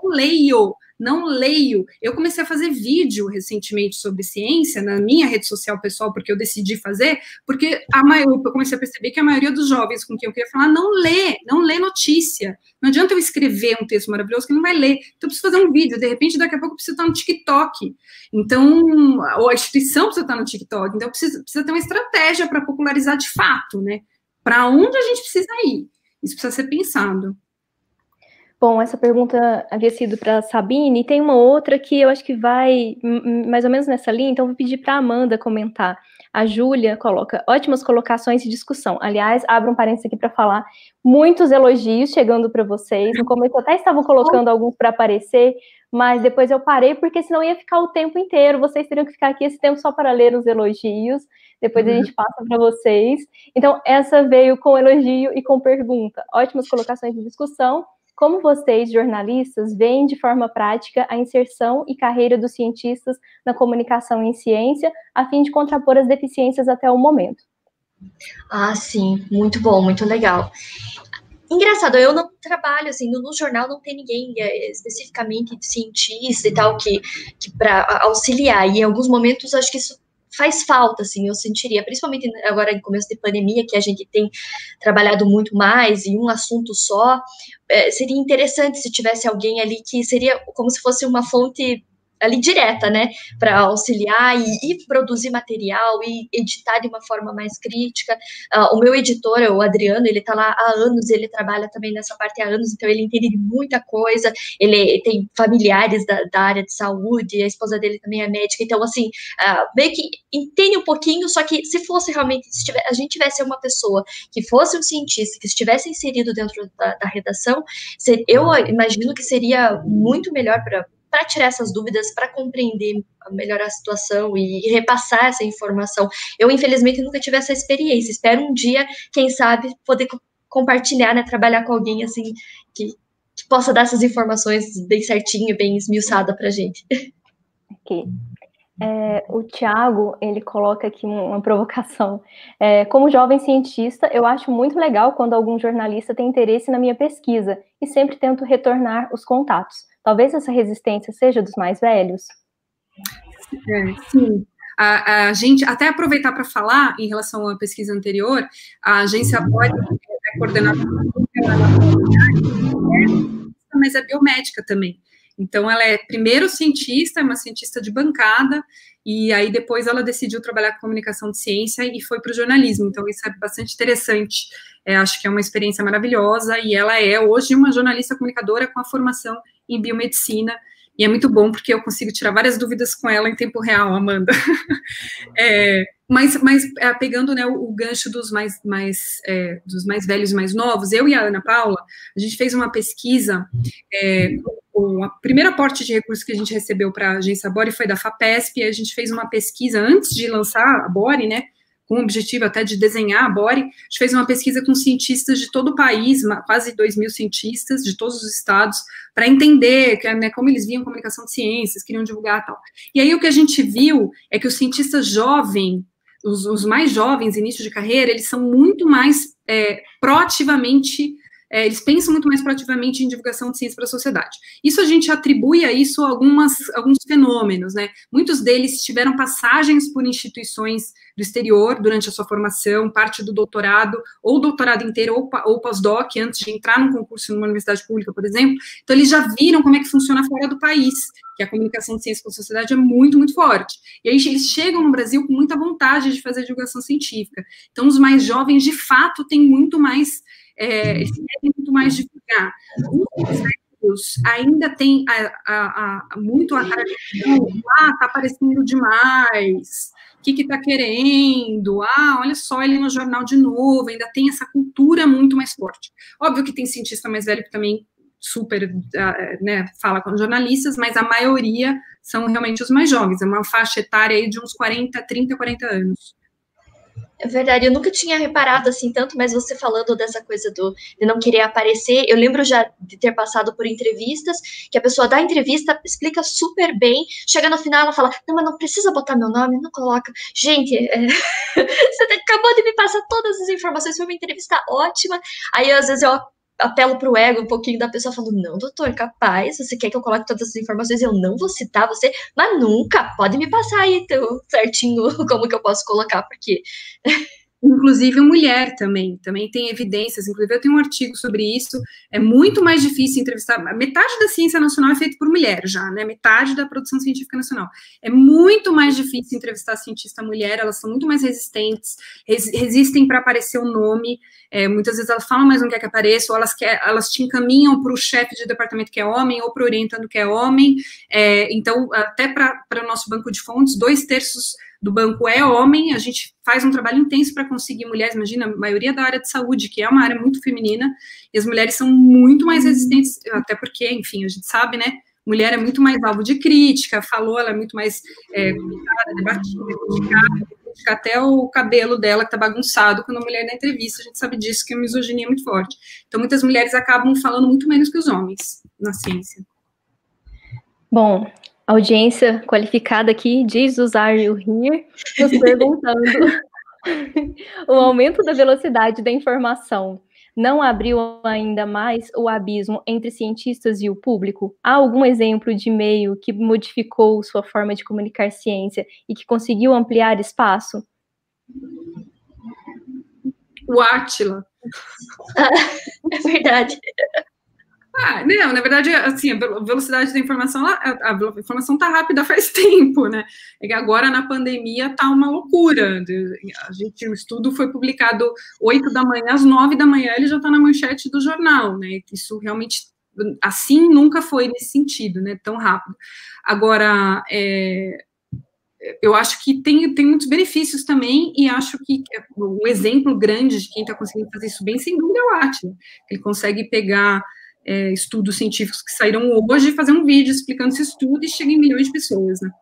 não leio. Eu comecei a fazer vídeo recentemente sobre ciência na minha rede social pessoal, porque eu decidi fazer, porque eu comecei a perceber que a maioria dos jovens com quem eu queria falar não lê notícia. Não adianta eu escrever um texto maravilhoso que não vai ler. Então eu preciso fazer um vídeo, de repente daqui a pouco eu preciso estar no TikTok. Então, ou a instituição precisa estar no TikTok, então precisa ter uma estratégia para popularizar de fato, né? Para onde a gente precisa ir? Isso precisa ser pensado. Bom, essa pergunta havia sido para a Sabine, e tem uma outra que eu acho que vai mais ou menos nessa linha, então vou pedir para a Amanda comentar. A Júlia coloca, ótimas colocações de discussão. Aliás, abro um parênteses aqui para falar, muitos elogios chegando para vocês. No começo eu até estavam colocando alguns para aparecer, mas depois eu parei, porque senão ia ficar o tempo inteiro, vocês teriam que ficar aqui esse tempo só para ler os elogios, depois a gente passa para vocês. Então, essa veio com elogio e com pergunta. Ótimas colocações de discussão. Como vocês, jornalistas, veem de forma prática a inserção e carreira dos cientistas na comunicação em ciência, a fim de contrapor as deficiências até o momento? Ah, sim, muito bom, muito legal. Engraçado, eu não trabalho, assim, no jornal não tem ninguém especificamente cientista e tal que para auxiliar, e em alguns momentos acho que isso faz falta, assim, eu sentiria, principalmente agora em começo de pandemia, que a gente tem trabalhado muito mais em um assunto só, seria interessante se tivesse alguém ali que seria como se fosse uma fonte ali direta, né, para auxiliar e produzir material e editar de uma forma mais crítica. O meu editor, o Adriano, ele está lá há anos, ele trabalha também nessa parte há anos, então ele entende de muita coisa, ele tem familiares da área de saúde, a esposa dele também é médica, então, assim, meio que entende um pouquinho, só que se fosse realmente, a gente tivesse uma pessoa que fosse um cientista, que estivesse inserido dentro da redação, eu imagino que seria muito melhor para tirar essas dúvidas, para compreender melhor a situação e repassar essa informação. Eu, infelizmente, nunca tive essa experiência. Espero um dia, quem sabe, poder compartilhar, né, trabalhar com alguém, assim, que possa dar essas informações bem certinho, bem esmiuçada para a gente. Ok. O Thiago, ele coloca aqui uma provocação. Como jovem cientista, eu acho muito legal quando algum jornalista tem interesse na minha pesquisa e sempre tento retornar os contatos. Talvez essa resistência seja dos mais velhos? Sim. A gente, até aproveitar para falar, em relação à pesquisa anterior, a agência Body é coordenada mas é biomédica também. Então, ela é primeiro cientista, é uma cientista de bancada, e aí depois ela decidiu trabalhar com comunicação de ciência e foi para o jornalismo. Então, isso é bastante interessante. Acho que é uma experiência maravilhosa, e ela é hoje uma jornalista comunicadora com a formação em biomedicina, e é muito bom porque eu consigo tirar várias dúvidas com ela em tempo real, Amanda. Mas pegando, né, o gancho dos mais velhos e mais novos, eu e a Ana Paula, a gente fez uma pesquisa, o primeiro aporte de recursos que a gente recebeu para a agência Body foi da FAPESP, e a gente fez uma pesquisa antes de lançar a Body, né, com o objetivo até de desenhar a Body. A gente fez uma pesquisa com cientistas de todo o país, quase 2.000 cientistas de todos os estados, para entender, né, como eles viam comunicação de ciências, queriam divulgar e tal. E aí o que a gente viu é que os cientistas jovens, os mais jovens, início de carreira, eles são muito mais proativamente, eles pensam muito mais proativamente em divulgação de ciência para a sociedade. Isso a gente atribui a isso alguns fenômenos, né? Muitos deles tiveram passagens por instituições do exterior durante a sua formação, parte do doutorado, ou doutorado inteiro, ou pós-doc, antes de entrar num concurso numa universidade pública, por exemplo. Então, eles já viram como é que funciona fora do país, que a comunicação de ciência com a sociedade é muito, muito forte. E aí eles chegam no Brasil com muita vontade de fazer divulgação científica. Então, os mais jovens, de fato, têm muito mais, eles querem muito mais divulgar. Os velhos ainda tem muito a tradição, está aparecendo demais, o que está querendo, olha só ele no jornal de novo, ainda tem essa cultura muito mais forte. Óbvio que tem cientista mais velho que também super, né, fala com jornalistas, mas a maioria são realmente os mais jovens, é uma faixa etária aí de uns 30, 40 anos. É verdade, eu nunca tinha reparado assim tanto, mas você falando dessa coisa de não querer aparecer, eu lembro já de ter passado por entrevistas, que a pessoa dá a entrevista, explica super bem, chega no final ela fala, não, mas não precisa botar meu nome, não coloca. Gente, você acabou de me passar todas as informações, foi uma entrevista ótima, aí às vezes eu apelo pro ego um pouquinho da pessoa, falando, não, doutor, capaz, você quer que eu coloque todas as informações, eu não vou citar você, mas nunca, pode me passar aí certinho como que eu posso colocar, porque... Inclusive mulher também tem evidências, inclusive eu tenho um artigo sobre isso, é muito mais difícil entrevistar, metade da ciência nacional é feita por mulher já, né, metade da produção científica nacional, é muito mais difícil entrevistar cientista mulher, elas são muito mais resistentes, resistem para aparecer o nome, muitas vezes elas falam, mas não quer que apareça, ou elas te encaminham para o chefe de departamento que é homem, ou para o orientando que é homem, então até para o nosso banco de fontes, 2/3 do banco é homem, a gente faz um trabalho intenso para conseguir mulheres, imagina, a maioria da área de saúde, que é uma área muito feminina, e as mulheres são muito mais resistentes, até porque, enfim, a gente sabe, né, mulher é muito mais alvo de crítica, ela é muito mais debatida, criticada, até o cabelo dela que tá bagunçado quando a mulher dá entrevista, a gente sabe disso, que a misoginia é muito forte. Então, muitas mulheres acabam falando muito menos que os homens na ciência. Bom, audiência qualificada aqui diz usar o rir, nos perguntando o aumento da velocidade da informação não abriu ainda mais o abismo entre cientistas e o público? Há algum exemplo de meio que modificou sua forma de comunicar ciência e que conseguiu ampliar espaço? O Átila. É verdade. Não, na verdade, assim, a velocidade da informação, a informação tá rápida faz tempo, né? É que agora, na pandemia, tá uma loucura. O estudo foi publicado 8 da manhã, às 9 da manhã, ele já tá na manchete do jornal, né? Isso realmente, assim, nunca foi nesse sentido, né? Tão rápido. Agora, eu acho que tem muitos benefícios também, e acho que o exemplo grande de quem está conseguindo fazer isso bem, sem dúvida, é o Átila. Ele consegue pegar estudos científicos que saíram hoje, fazer um vídeo explicando esse estudo e chega em milhões de pessoas, né?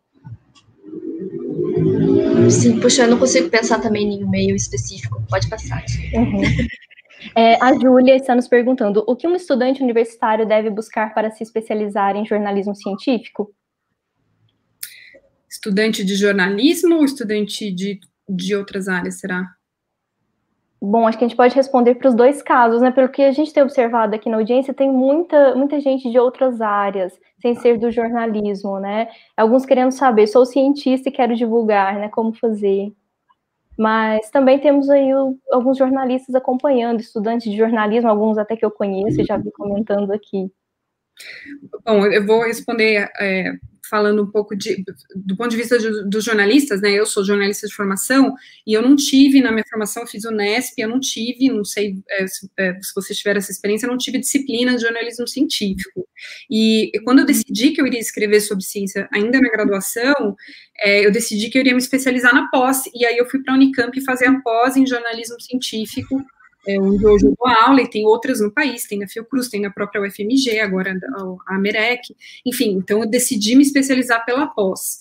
Sim, puxa, eu não consigo pensar também em nenhum meio específico. Pode passar. Uhum. A Júlia está nos perguntando, o que um estudante universitário deve buscar para se especializar em jornalismo científico? Estudante de jornalismo ou estudante de outras áreas, será? Bom, acho que a gente pode responder para os dois casos, né? Pelo que a gente tem observado aqui na audiência, tem muita gente de outras áreas, sem ser do jornalismo, né? Alguns querendo saber, sou cientista e quero divulgar, né? Como fazer. Mas também temos aí alguns jornalistas acompanhando, estudantes de jornalismo, alguns até que eu conheço e já vi comentando aqui. Bom, eu vou responder falando um pouco do ponto de vista dos jornalistas, né? Eu sou jornalista de formação e eu não tive, na minha formação, eu fiz Unesp, eu não tive, não sei se vocês tiveram essa experiência, eu não tive disciplina de jornalismo científico. E quando eu decidi que eu iria escrever sobre ciência ainda na graduação, eu decidi que eu iria me especializar na pós, e aí eu fui para a Unicamp fazer a pós em jornalismo científico, onde hoje eu dou aula, e tem outras no país, tem na Fiocruz, tem na própria UFMG, agora a Merec, enfim, então eu decidi me especializar pela pós.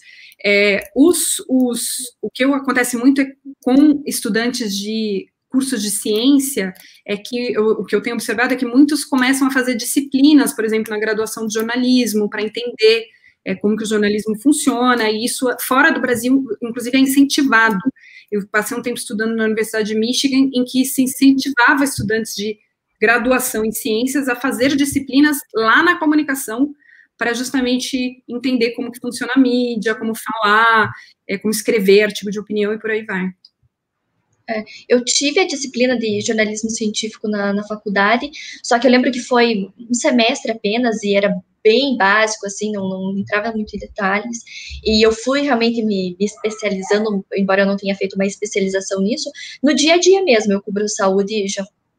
O que acontece muito com estudantes de cursos de ciência, é que o que eu tenho observado é que muitos começam a fazer disciplinas, por exemplo, na graduação de jornalismo, para entender como que o jornalismo funciona, e isso fora do Brasil, inclusive, é incentivado. Eu passei um tempo estudando na Universidade de Michigan, em que se incentivava estudantes de graduação em ciências a fazer disciplinas lá na comunicação, para justamente entender como que funciona a mídia, como falar, como escrever artigo de opinião e por aí vai. Eu tive a disciplina de jornalismo científico na faculdade, só que eu lembro que foi um semestre apenas, e era bem básico, assim, não entrava muito em detalhes, e eu fui realmente me especializando, embora eu não tenha feito uma especialização nisso, no dia a dia mesmo. Eu cubro saúde já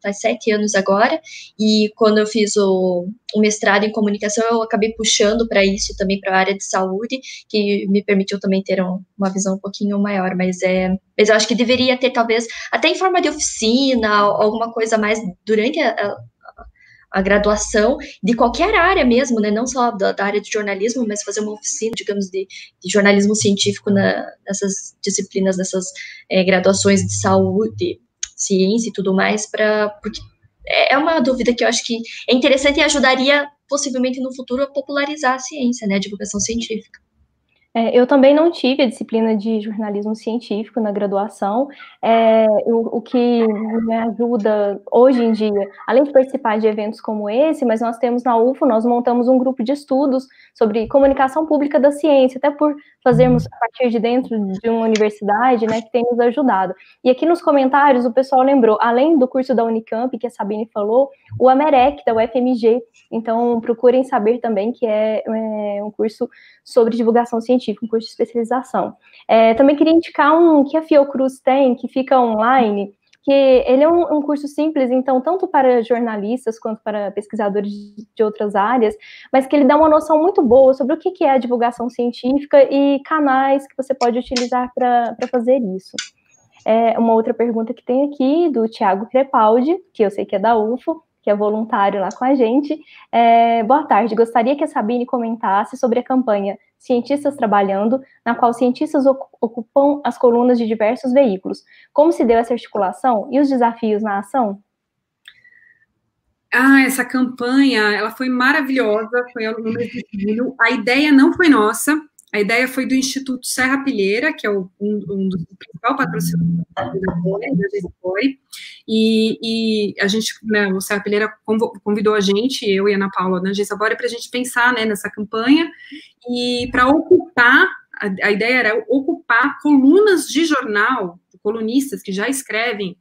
faz 7 anos agora, e quando eu fiz o mestrado em comunicação, eu acabei puxando para isso também, para a área de saúde, que me permitiu também ter uma visão um pouquinho maior, mas eu acho que deveria ter, talvez, até em forma de oficina, alguma coisa mais durante a graduação, de qualquer área mesmo, né, não só da área de jornalismo, mas fazer uma oficina, digamos, de jornalismo científico nessas disciplinas, nessas graduações de saúde, ciência e tudo mais, porque é uma dúvida que eu acho que é interessante e ajudaria, possivelmente, no futuro, a popularizar a ciência, né, a divulgação científica. Eu também não tive a disciplina de jornalismo científico na graduação. O que me ajuda hoje em dia, além de participar de eventos como esse, mas nós temos na UFO, nós montamos um grupo de estudos sobre comunicação pública da ciência, até por fazermos a partir de dentro de uma universidade, né, que tem nos ajudado. E aqui nos comentários o pessoal lembrou, além do curso da Unicamp, que a Sabine falou, o Amerec, da UFMG. Então, procurem saber também que é um curso sobre divulgação científica, um curso de especialização. Também queria indicar um que a Fiocruz tem, que fica online, que ele é um curso simples, então, tanto para jornalistas quanto para pesquisadores de outras áreas, mas que ele dá uma noção muito boa sobre o que é a divulgação científica e canais que você pode utilizar para fazer isso. Uma outra pergunta que tem aqui, do Thiago Crepaldi, que eu sei que é da UFO, que é voluntário lá com a gente. Boa tarde, gostaria que a Sabine comentasse sobre a campanha Cientistas Trabalhando, na qual cientistas ocupam as colunas de diversos veículos. Como se deu essa articulação e os desafios na ação? Essa campanha, ela foi maravilhosa, foi no mês de julho. A ideia não foi nossa, a ideia foi do Instituto Serra Pilheira, que é um dos principais patrocinadores da GESPOI, e a gente, né, o Serra Pilheira convidou a gente, eu e a Ana Paula, na GESPOI, para a gente pensar, né, nessa campanha, e para ocupar, a ideia era ocupar colunas de jornal, colunistas que já escrevem,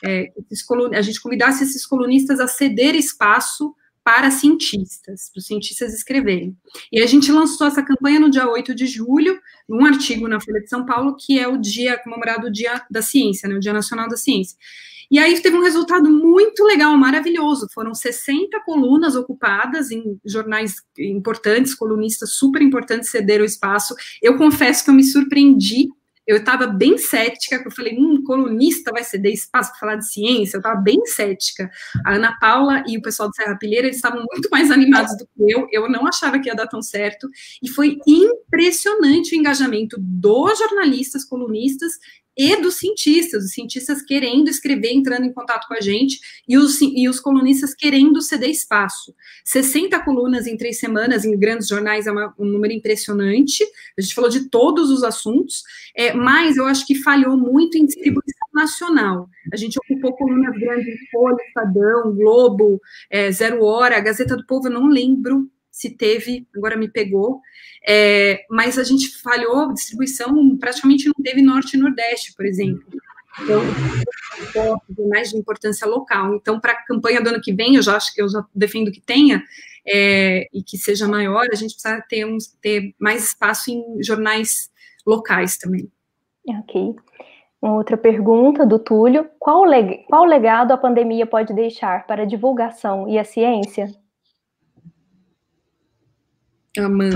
a gente convidasse esses colunistas a ceder espaço para cientistas, para os cientistas escreverem. E a gente lançou essa campanha no dia 8 de julho, num artigo na Folha de São Paulo, que é o dia comemorado, o Dia da Ciência, né, o Dia Nacional da Ciência. E aí teve um resultado muito legal, maravilhoso. Foram 60 colunas ocupadas em jornais importantes, colunistas super importantes cederam espaço. Eu confesso que eu me surpreendi. Eu estava bem cética, eu falei, colunista vai ceder espaço para falar de ciência, eu estava bem cética. A Ana Paula e o pessoal do Serra Pilheira, eles estavam muito mais animados do que eu não achava que ia dar tão certo, e foi impressionante o engajamento dos jornalistas, colunistas, e dos cientistas, os cientistas querendo escrever, entrando em contato com a gente, e os colunistas querendo ceder espaço. 60 colunas em 3 semanas, em grandes jornais, é um número impressionante. A gente falou de todos os assuntos, mas eu acho que falhou muito em distribuição nacional. A gente ocupou colunas grandes em Folha, Estadão, Globo, Zero Hora, Gazeta do Povo, eu não lembro se teve, agora me pegou, mas a gente falhou, distribuição praticamente não teve Norte e Nordeste, por exemplo. Então, mais de importância local. Então, para a campanha do ano que vem, eu já defendo que tenha, e que seja maior, a gente precisa ter mais espaço em jornais locais também. Ok. Uma outra pergunta do Túlio. Qual legado a pandemia pode deixar para a divulgação e a ciência? Amanda.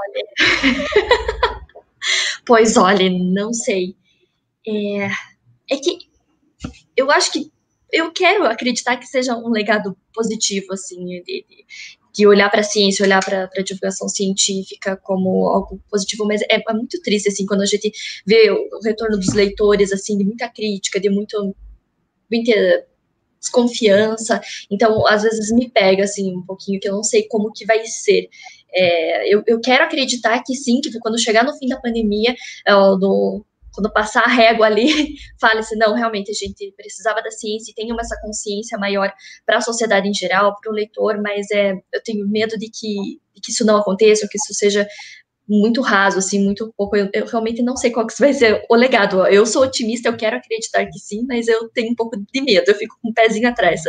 Pois olha, não sei. É que eu acho que eu quero acreditar que seja um legado positivo, assim, de olhar para a ciência, olhar para a divulgação científica como algo positivo, mas é muito triste, assim, quando a gente vê o retorno dos leitores, assim, de muita crítica, de muita desconfiança. Então, às vezes me pega, assim, um pouquinho, que eu não sei como que vai ser. Eu quero acreditar que sim, que quando chegar no fim da pandemia, quando passar a régua ali, fale-se, não, realmente a gente precisava da ciência e tenha essa consciência maior para a sociedade em geral, para o leitor, mas eu tenho medo de que isso não aconteça, ou que isso seja muito raso, assim, muito pouco. Eu realmente não sei qual que vai ser o legado. Eu sou otimista, eu quero acreditar que sim, mas eu tenho um pouco de medo, eu fico com um pezinho atrás.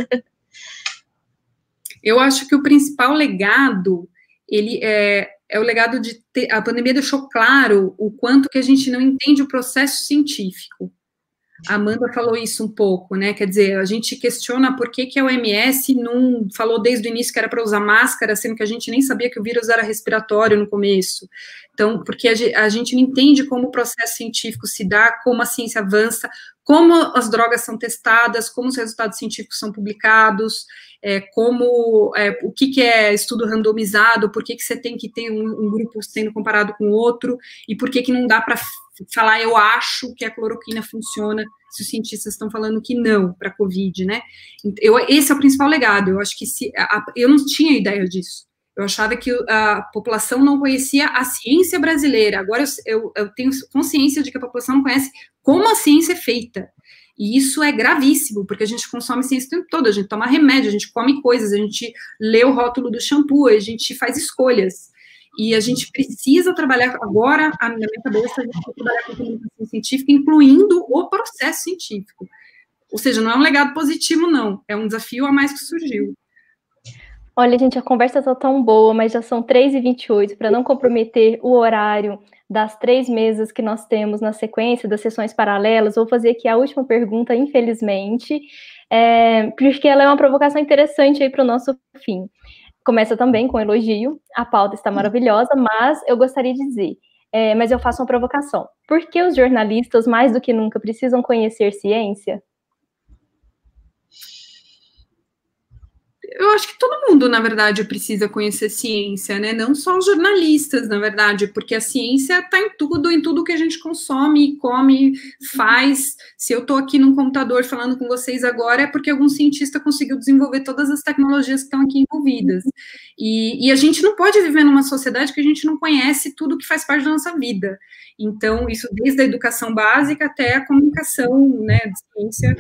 Eu acho que o principal legado, ele é o legado de a pandemia deixou claro o quanto que a gente não entende o processo científico. A Amanda falou isso um pouco, né? Quer dizer, a gente questiona por que a OMS não falou desde o início que era para usar máscara, sendo que a gente nem sabia que o vírus era respiratório no começo. Então, porque a gente não entende como o processo científico se dá, como a ciência avança, como as drogas são testadas, como os resultados científicos são publicados, o que é estudo randomizado, por que você tem que ter um grupo sendo comparado com o outro, e por que não dá para falar, eu acho que a cloroquina funciona, se os cientistas estão falando que não, para a Covid, né? Esse é o principal legado, eu acho que eu não tinha ideia disso, eu achava que a população não conhecia a ciência brasileira, agora eu tenho consciência de que a população não conhece como a ciência é feita, e isso é gravíssimo, porque a gente consome ciência o tempo todo, a gente toma remédio, a gente come coisas, a gente lê o rótulo do shampoo, a gente faz escolhas, e a gente precisa trabalhar agora, na minha cabeça, a gente precisa trabalhar com a comunicação científica, incluindo o processo científico. Ou seja, não é um legado positivo, não. É um desafio a mais que surgiu. Olha, gente, a conversa está tão boa, mas já são 3h28, para não comprometer o horário das 3 mesas que nós temos na sequência das sessões paralelas, vou fazer aqui a última pergunta, infelizmente, porque ela é uma provocação interessante aí para o nosso fim. Começa também com elogio, a pauta está maravilhosa, mas eu gostaria de dizer, mas eu faço uma provocação. Por que os jornalistas, mais do que nunca, precisam conhecer ciência? Eu acho que todo mundo, na verdade, precisa conhecer ciência, né? Não só os jornalistas, na verdade, porque a ciência está em tudo que a gente consome, come, faz. Se eu estou aqui num computador falando com vocês agora, é porque algum cientista conseguiu desenvolver todas as tecnologias que estão aqui envolvidas. E a gente não pode viver numa sociedade que a gente não conhece tudo que faz parte da nossa vida. Então, isso desde a educação básica até a comunicação, né, de ciência.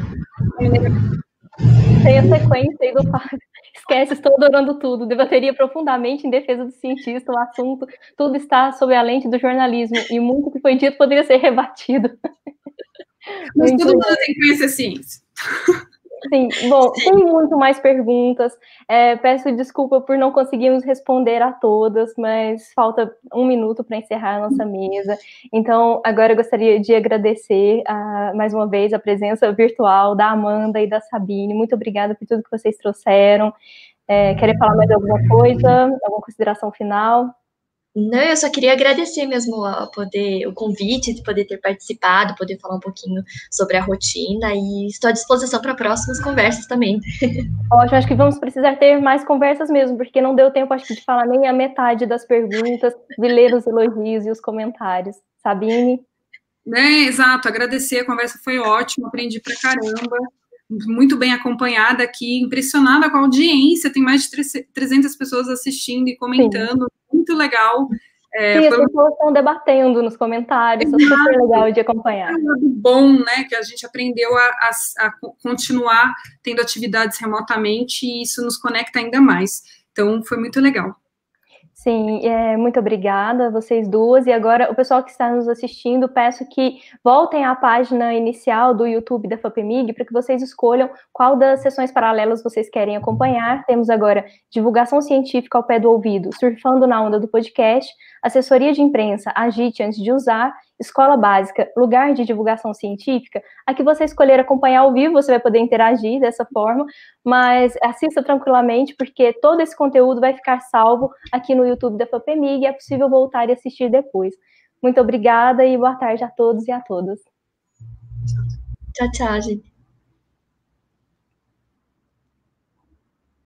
Tem a sequência aí do Fábio. Esquece, estou adorando tudo. Debateria profundamente em defesa do cientista, o assunto, tudo está sob a lente do jornalismo, e muito que foi dito poderia ser rebatido. Mas todo mundo tem que conhecer ciência. Sim, bom, tem muito mais perguntas. Peço desculpa por não conseguirmos responder a todas, mas falta 1 minuto para encerrar a nossa mesa. Então, agora eu gostaria de agradecer mais uma vez a presença virtual da Amanda e da Sabine. Muito obrigada por tudo que vocês trouxeram. Querem falar mais alguma coisa? Alguma consideração final? Não, eu só queria agradecer mesmo o convite de poder ter participado, poder falar um pouquinho sobre a rotina, e estou à disposição para próximas conversas também. Ótimo, acho que vamos precisar ter mais conversas mesmo, porque não deu tempo, acho que, de falar nem a metade das perguntas, de ler os elogios e os comentários. Sabine? Exato, agradecer, a conversa foi ótima, aprendi pra caramba, muito bem acompanhada aqui, impressionada com a audiência, tem mais de 300 pessoas assistindo e comentando, sim. Muito legal. Sim, as pessoas estão debatendo nos comentários, é super legal de acompanhar. É um lado bom, né, que a gente aprendeu a continuar tendo atividades remotamente, e isso nos conecta ainda mais. Então, foi muito legal. Sim, muito obrigada a vocês duas. E agora, o pessoal que está nos assistindo, peço que voltem à página inicial do YouTube da FAPEMIG para que vocês escolham qual das sessões paralelas vocês querem acompanhar. Temos agora divulgação científica ao pé do ouvido, surfando na onda do podcast, assessoria de imprensa, agite antes de usar, escola básica, lugar de divulgação científica. A que você escolher acompanhar ao vivo, você vai poder interagir dessa forma, mas assista tranquilamente, porque todo esse conteúdo vai ficar salvo aqui no YouTube da FAPEMIG, e é possível voltar e assistir depois. Muito obrigada e boa tarde a todos e a todas. Tchau, tchau, gente.